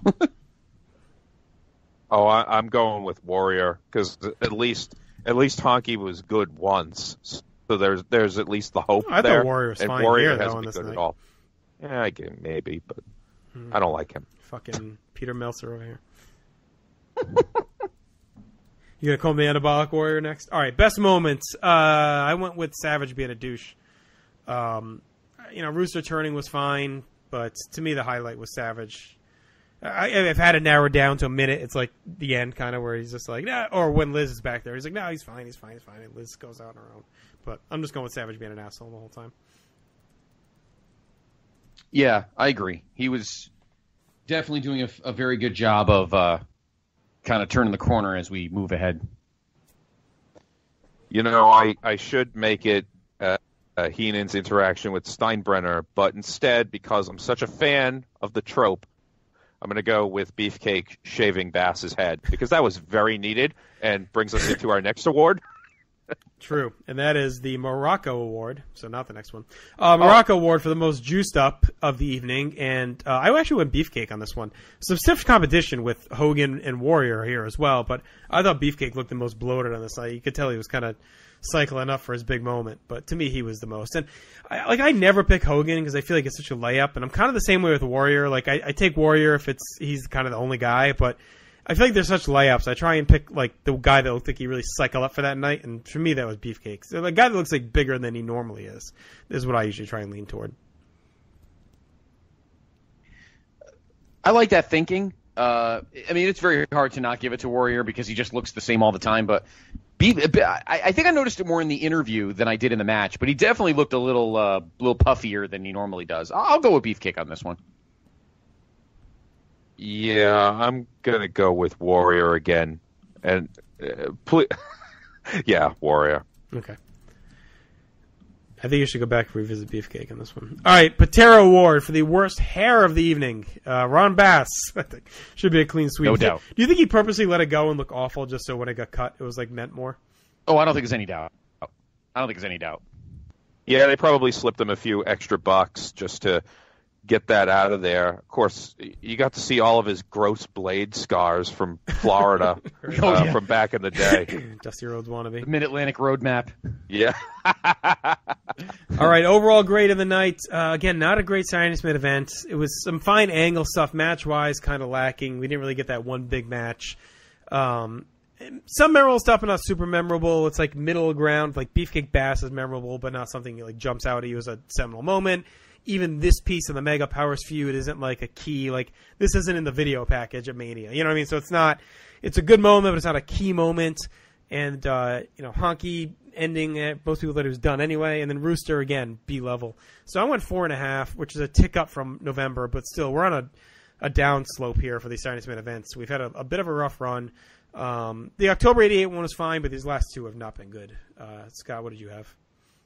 Speaker 10: oh, I, I'm going with Warrior because at least at least Honky was good once, so there's there's at least the hope
Speaker 7: oh, I
Speaker 10: there.
Speaker 7: thought Warrior was
Speaker 10: and
Speaker 7: fine
Speaker 10: Warrior
Speaker 7: here,
Speaker 10: hasn't
Speaker 7: though,
Speaker 10: been good
Speaker 7: night.
Speaker 10: at all. Yeah, I get maybe, but
Speaker 7: mm-hmm.
Speaker 10: I don't like him.
Speaker 7: Fucking Peter Meltzer over here. You gonna call me Anabolic Warrior next? All right, best moments. Uh, I went with Savage being a douche. Um. You know, Rooster turning was fine, but to me the highlight was Savage. I, I've had it narrowed down to a minute. It's like the end, kind of where he's just like, nah. Or when Liz is back there, he's like, no, he's fine, he's fine, he's fine. And Liz goes out on her own. But I'm just going with Savage being an asshole the whole time.
Speaker 6: Yeah, I agree. He was definitely doing a, a very good job of uh, kind of turning the corner as we move ahead.
Speaker 10: You know, I, I should make it uh, uh, Heenan's interaction with Steinbrenner, but instead, because I'm such a fan of the trope, I'm going to go with Beefcake shaving Bass's head, because that was very needed and brings us into our next award.
Speaker 7: True, and that is the Morocco Award, so not the next one. Uh, Morocco oh. Award for the most juiced up of the evening, and uh, I actually went Beefcake on this one. Some stiff competition with Hogan and Warrior here as well, but I thought Beefcake looked the most bloated on this night. You could tell he was kind of cycling up for his big moment, but to me he was the most. And I, like I never pick Hogan because I feel like it's such a layup, and I'm kind of the same way with Warrior. Like I, I take Warrior if it's he's kind of the only guy, but I feel like there's such layups. I try and pick like the guy that looked like he really cycled up for that night, and for me that was Beefcake. So the guy that looks like bigger than he normally is. This is what I usually try and lean toward.
Speaker 6: I like that thinking. Uh, I mean, it's very hard to not give it to Warrior because he just looks the same all the time. But Beef, I, I think I noticed it more in the interview than I did in the match. But he definitely looked a little, uh, little puffier than he normally does. I'll go with Beefcake on this one.
Speaker 10: Yeah, I'm gonna go with Warrior again, and uh, please, yeah, Warrior.
Speaker 7: Okay. I think you should go back and revisit Beefcake on this one. All right, Patero Award for the worst hair of the evening. Uh, Ron Bass, I think, should be a clean sweep.
Speaker 6: No doubt.
Speaker 7: Do you think he purposely let it go and look awful just so when it got cut, it was like meant more?
Speaker 6: Oh, I don't think there's any doubt. I don't think there's any doubt.
Speaker 10: Yeah, they probably slipped him a few extra bucks just to get that out of there. Of course, you got to see all of his gross blade scars from Florida
Speaker 7: oh,
Speaker 10: uh,
Speaker 7: yeah.
Speaker 10: from back in the day.
Speaker 7: Dusty Rhodes wannabe.
Speaker 6: The Mid-Atlantic Road Map.
Speaker 10: Yeah.
Speaker 7: All right, overall grade of the night. Uh, again, not a great Saturday Night event. It was some fine angle stuff match-wise, kind of lacking. We didn't really get that one big match. Um, some memorable stuff, but not super memorable. It's like middle ground. Like Beefcake Bass is memorable, but not something that like jumps out at you as a seminal moment. Even this piece of the Mega Powers feud isn't like a key, like this isn't in the video package of Mania. You know what I mean? So it's not, it's a good moment, but it's not a key moment. And, uh, you know, Honky ending it, most people thought it was done anyway. And then Rooster, again, B level. So I went four and a half, which is a tick up from November, but still we're on a, a down slope here for these Saturday Night events. We've had a, a bit of a rough run. Um, the October eighty-eight one was fine, but these last two have not been good. Uh, Scott, what did you have?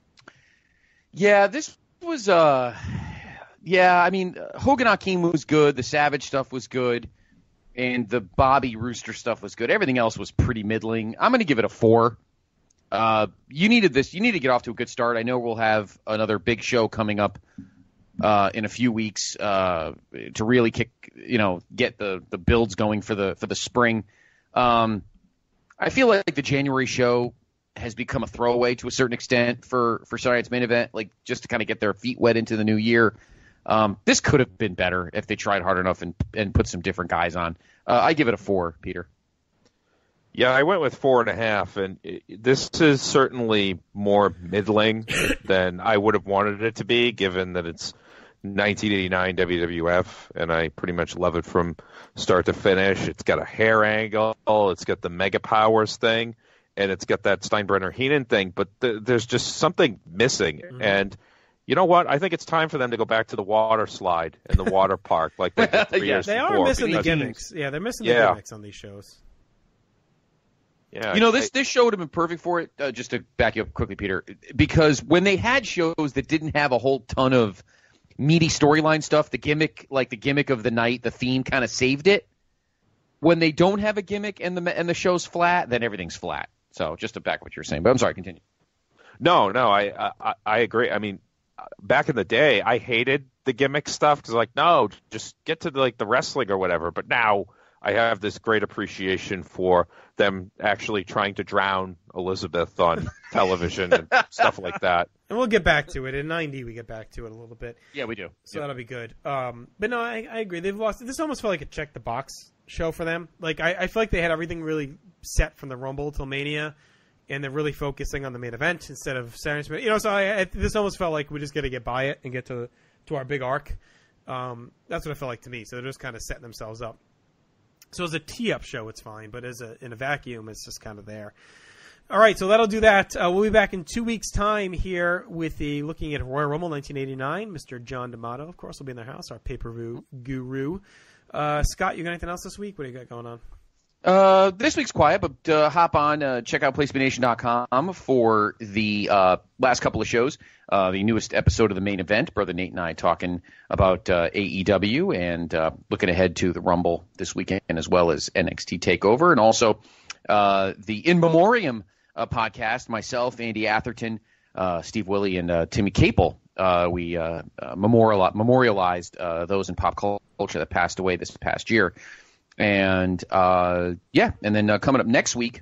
Speaker 6: Yeah, this was uh yeah I mean Hogan Hakeem was good, the Savage stuff was good, and the Bobby Rooster stuff was good. Everything else was pretty middling. I'm going to give it a four. Uh you needed this you need to get off to a good start. I know we'll have another big show coming up uh in a few weeks uh to really kick you know get the the builds going for the for the spring. um I feel like the January show has become a throwaway to a certain extent for, for Saturday Night's main event, like just to kind of get their feet wet into the new year. Um, this could have been better if they tried hard enough and, and put some different guys on. Uh, I give it a four, Peter.
Speaker 10: Yeah, I went with four and a half, and it, this is certainly more middling than I would have wanted it to be, given that it's nineteen eighty-nine W W F, and I pretty much love it from start to finish. It's got a hair angle, it's got the Mega Powers thing, and it's got that Steinbrenner Heenan thing, but th- there's just something missing. Mm-hmm. And you know what? I think it's time for them to go back to the water slide and the water park like they did three
Speaker 7: yeah,
Speaker 10: years
Speaker 7: they
Speaker 10: before.
Speaker 7: are missing
Speaker 10: because,
Speaker 7: the gimmicks. Yeah, they're missing
Speaker 10: yeah.
Speaker 7: the gimmicks on these shows.
Speaker 10: Yeah,
Speaker 6: you know, this, this show would have been perfect for it, uh, just to back you up quickly, Peter, because when they had shows that didn't have a whole ton of meaty storyline stuff, the gimmick, like the gimmick of the night, the theme kind of saved it. When they don't have a gimmick and the and the show's flat, then everything's flat. So just to back what you're saying, but I'm sorry, continue.
Speaker 10: No, no, I, I I agree. I mean, back in the day, I hated the gimmick stuff because, like, no, just get to the, like the wrestling or whatever. But now I have this great appreciation for them actually trying to drown Elizabeth on television and stuff like that.
Speaker 7: And we'll get back to it. In ninety, we get back to it a little bit.
Speaker 6: Yeah, we do.
Speaker 7: So
Speaker 6: yep.
Speaker 7: that'll be good. Um, but no, I, I agree. They've lost. This almost felt like a check the box show for them. Like I, I feel like they had everything really set from the Rumble till Mania, and they're really focusing on the main event instead of Saturday Night. You know, so I, I, this almost felt like we just got to get by it and get to to our big arc. Um, that's what it felt like to me. So they're just kind of setting themselves up. So as a tee-up show, it's fine, but as a in a vacuum, it's just kind of there. All right, so that'll do that. Uh, we'll be back in two weeks' time here with the looking at Royal Rumble nineteen eighty-nine. Mister John D'Amato, of course, will be in their house, our pay-per-view guru. Uh, Scott, you got anything else this week? What do you got going on?
Speaker 6: Uh, this week's quiet, but uh, hop on, uh, check out place to be nation dot com for the uh, last couple of shows. Uh, the newest episode of the main event, Brother Nate and I talking about uh, A E W and uh, looking ahead to the Rumble this weekend, as well as N X T TakeOver, and also uh, the In Memoriam uh, podcast. Myself, Andy Atherton, uh, Steve Willie, and uh, Timmy Capel. Uh, we uh, uh, memorial- memorialized uh, those in pop culture that passed away this past year. And, uh, yeah, and then uh, coming up next week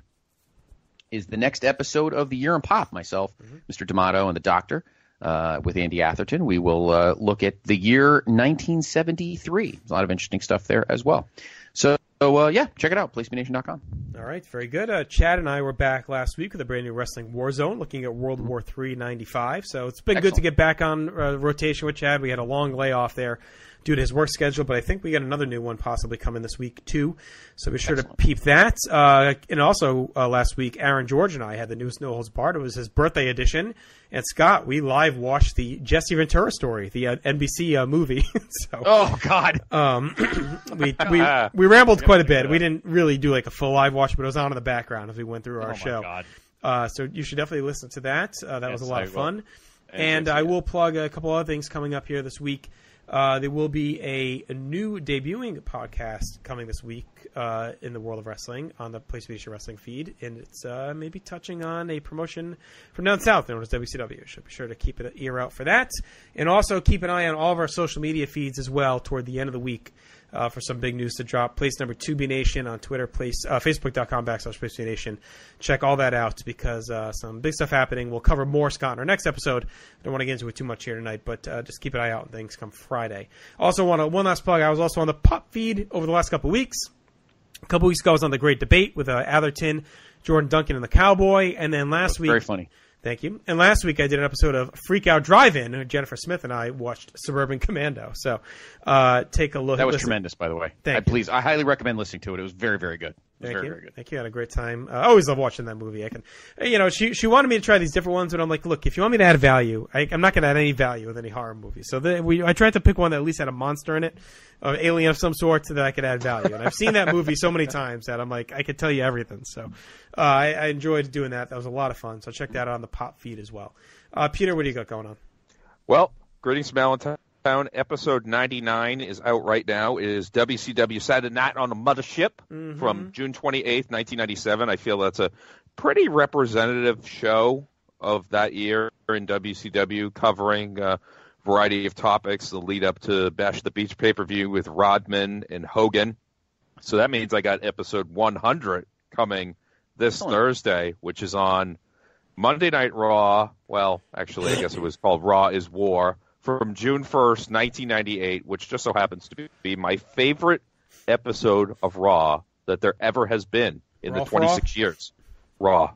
Speaker 6: is the next episode of The Year in Pop. Myself, mm-hmm. Mister D'Amato, and the Doctor, uh, with Andy Atherton. We will uh, look at the year nineteen seventy-three. There's a lot of interesting stuff there as well. So, so uh, yeah, check it out, place to be nation dot com.
Speaker 7: All right, very good. Uh, Chad and I were back last week with a brand new Wrestling War Zone, looking at World War Three ninety-five. So it's been Excellent. Good to get back on uh, rotation with Chad. We had a long layoff there due to his work schedule, but I think we got another new one possibly coming this week too. So be sure Excellent. To peep that. Uh, and also uh, last week, Aaron George and I had the newest No Holds Barred. It was his birthday edition. And Scott, we live watched the Jesse Ventura story, the uh, N B C uh, movie. so,
Speaker 6: oh God!
Speaker 7: Um, we we we rambled quite a bit. We didn't really do like a full live watch, but it was on in the background as we went through our
Speaker 6: oh
Speaker 7: show.
Speaker 6: God.
Speaker 7: Uh, so you should definitely listen to that. Uh, that yes, was a lot I of fun.
Speaker 6: And,
Speaker 7: and I will plug a couple other things coming up here this week. Uh, there will be a, a new debuting podcast coming this week uh, in the world of wrestling on the Place to Be Wrestling feed, and it's uh, maybe touching on a promotion from down south known as W C W. So be sure to keep an ear out for that, and also keep an eye on all of our social media feeds as well toward the end of the week uh, for some big news to drop. Place number two B Nation on Twitter, place uh, Facebook.com backslash Place to Be Nation. Check all that out because uh, some big stuff happening. We'll cover more, Scott, in our next episode. I don't want to get into it too much here tonight, but uh, just keep an eye out on things come Friday. Also, want to, one last plug. I was also on the Pop feed over the last couple of weeks. A couple weeks ago, I was on the Great Debate with uh, Atherton, Jordan Duncan, and the Cowboy. And then last week,
Speaker 6: very funny.
Speaker 7: Thank you. And last week, I did an episode of Freak Out Drive-In. Jennifer Smith and I watched Suburban Commando. So uh, take a look.
Speaker 6: That was
Speaker 7: listen.
Speaker 6: tremendous, by the way.
Speaker 7: Thank
Speaker 6: I,
Speaker 7: you.
Speaker 6: Please, I highly recommend listening to it. It was very, very good. It was
Speaker 7: Thank
Speaker 6: very,
Speaker 7: you.
Speaker 6: very good.
Speaker 7: Thank you. I had a great time. Uh, I always love watching that movie. I can, you know, she she wanted me to try these different ones, but I'm like, look, if you want me to add value, I, I'm not going to add any value with any horror movie. So the, we, I tried to pick one that at least had a monster in it, an alien of some sort, so that I could add value. And I've seen that movie so many times that I'm like, I could tell you everything. So uh, I, I enjoyed doing that. That was a lot of fun. So check that out on the Pop feed as well. Uh, Peter, what do you got going on?
Speaker 10: Well, greetings from Allentown. Episode ninety-nine is out right now. It is W C W Saturday Night on the Mothership
Speaker 7: mm-hmm.
Speaker 10: from June twenty-eighth, nineteen ninety-seven. I feel that's a pretty representative show of that year in W C W, covering a variety of topics, the lead up to Bash the Beach pay-per-view with Rodman and Hogan. So that means I got episode one hundred coming this oh. Thursday, which is on Monday Night Raw. Well, actually, I guess it was called Raw is War. From June first, nineteen ninety-eight, which just so happens to be my favorite episode of Raw that there ever has been in
Speaker 7: Raw
Speaker 10: the twenty-six years. Raw.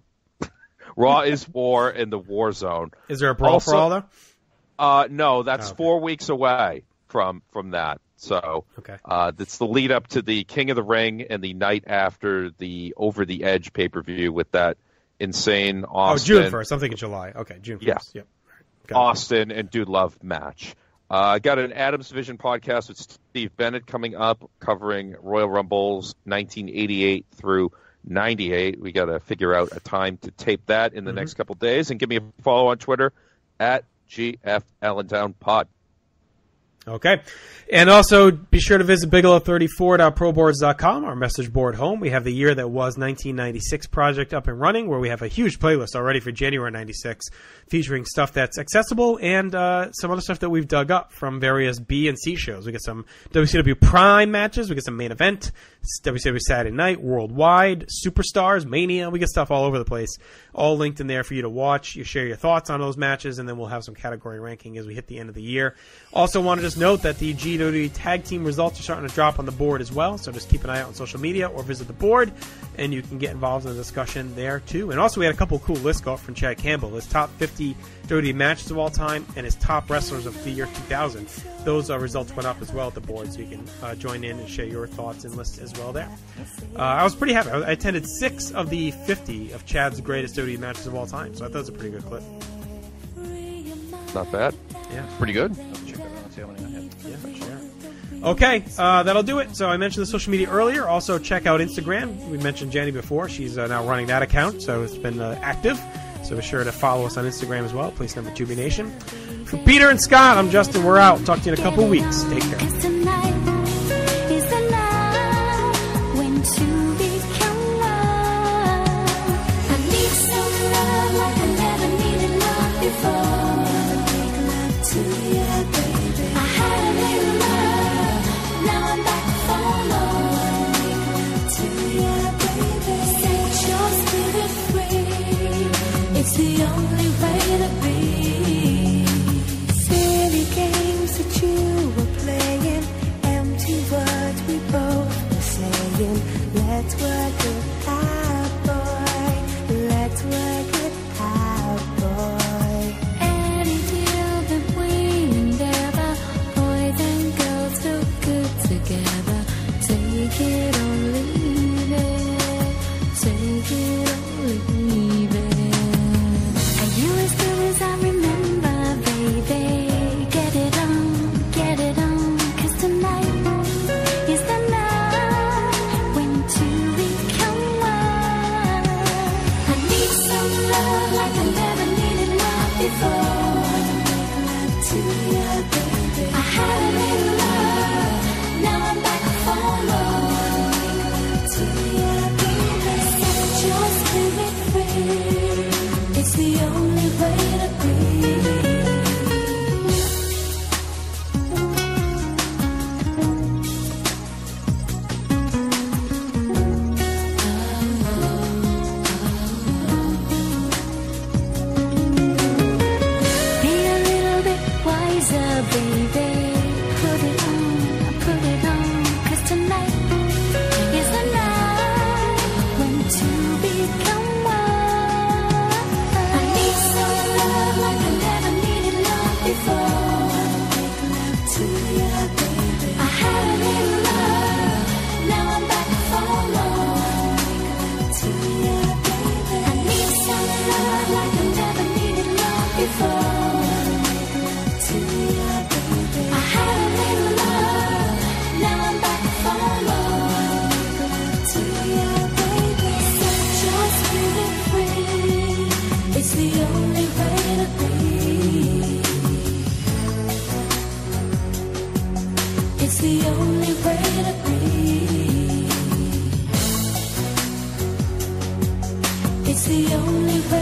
Speaker 10: Raw is War in the War Zone.
Speaker 7: Is there a Brawl
Speaker 10: also,
Speaker 7: for All, though?
Speaker 10: Uh, no, that's
Speaker 7: oh, okay.
Speaker 10: four weeks away from from that. So
Speaker 7: okay.
Speaker 10: uh, it's the lead up to the King of the Ring and the night after the Over the Edge pay-per-view with that insane Austin.
Speaker 7: Oh, June first. I'm thinking July. Okay, June first.
Speaker 10: Yeah.
Speaker 7: Yep.
Speaker 10: Austin and Dude Love match. I uh, got an Adams Vision podcast with Steve Bennett coming up, covering Royal Rumbles nineteen eighty-eight through ninety-eight. We got to figure out a time to tape that in the mm-hmm. next couple days. And give me a follow on Twitter at G F Allentown Pod.
Speaker 7: Okay. And also be sure to visit bigelow thirty-four dot pro boards dot com, our message board home. We have the year that was nineteen ninety-six project up and running, where we have a huge playlist already for January ninety-six, featuring stuff that's accessible and uh, some other stuff that we've dug up from various B and C shows. We get some W C W Prime matches. We get some main event W C W Saturday Night, Worldwide, Superstars, Mania. We get stuff all over the place. All linked in there for you to watch. You share your thoughts on those matches, and then we'll have some category ranking as we hit the end of the year. Also want to just note that the G W Tag Team results are starting to drop on the board as well, so just keep an eye out on social media or visit the board, and you can get involved in the discussion there too. And also we had a couple of cool lists go up from Chad Campbell, his top fifty W W E matches of all time and his top wrestlers of the year two thousand. Those uh, results went up as well at the board, so you can uh, join in and share your thoughts and lists as well there. Uh, I was pretty happy. I attended six of the fifty of Chad's greatest W W E matches of all time, so I thought it was a pretty good clip.
Speaker 10: Not bad.
Speaker 7: Yeah,
Speaker 6: pretty good.
Speaker 7: Okay, uh, that'll do it. So I mentioned the social media earlier. Also, check out Instagram. We mentioned Jenny before. She's uh, now running that account, so it's been uh, active. So be sure to follow us on Instagram as well. Please number two B Nation. For Peter and Scott, I'm Justin. We're out. Talk to you in a couple weeks. Take care.
Speaker 5: It's the only way to be. Silly games that you were playing, empty words we both were saying. Let's work it out, boy. Let's work it out, boy. Any deal that we endeavor, boys and girls look good together. Take it or leave it. Take it or leave it. You as good as I remember, baby. Get it on, get it on. Cause tonight is the night when two become one. I need some love like I never needed love before. Make love to you, baby. I had a little love, now I'm back for more. To you, baby. Set your spirit free. It's the only way to be. Be a little bit wiser, baby. Put it on, put it on. Cause tonight is the night when two become one. I need some love like I never needed love before. Make love to you, baby. I had a little love, now I'm back for more. Make love to you, baby. I need some love like I never needed love before. Make love to you, baby. I had a little love, now I'm back for more. Make love to you, baby. Set your spirit free. It's the only way to be. It's the only way to be. It's the only way.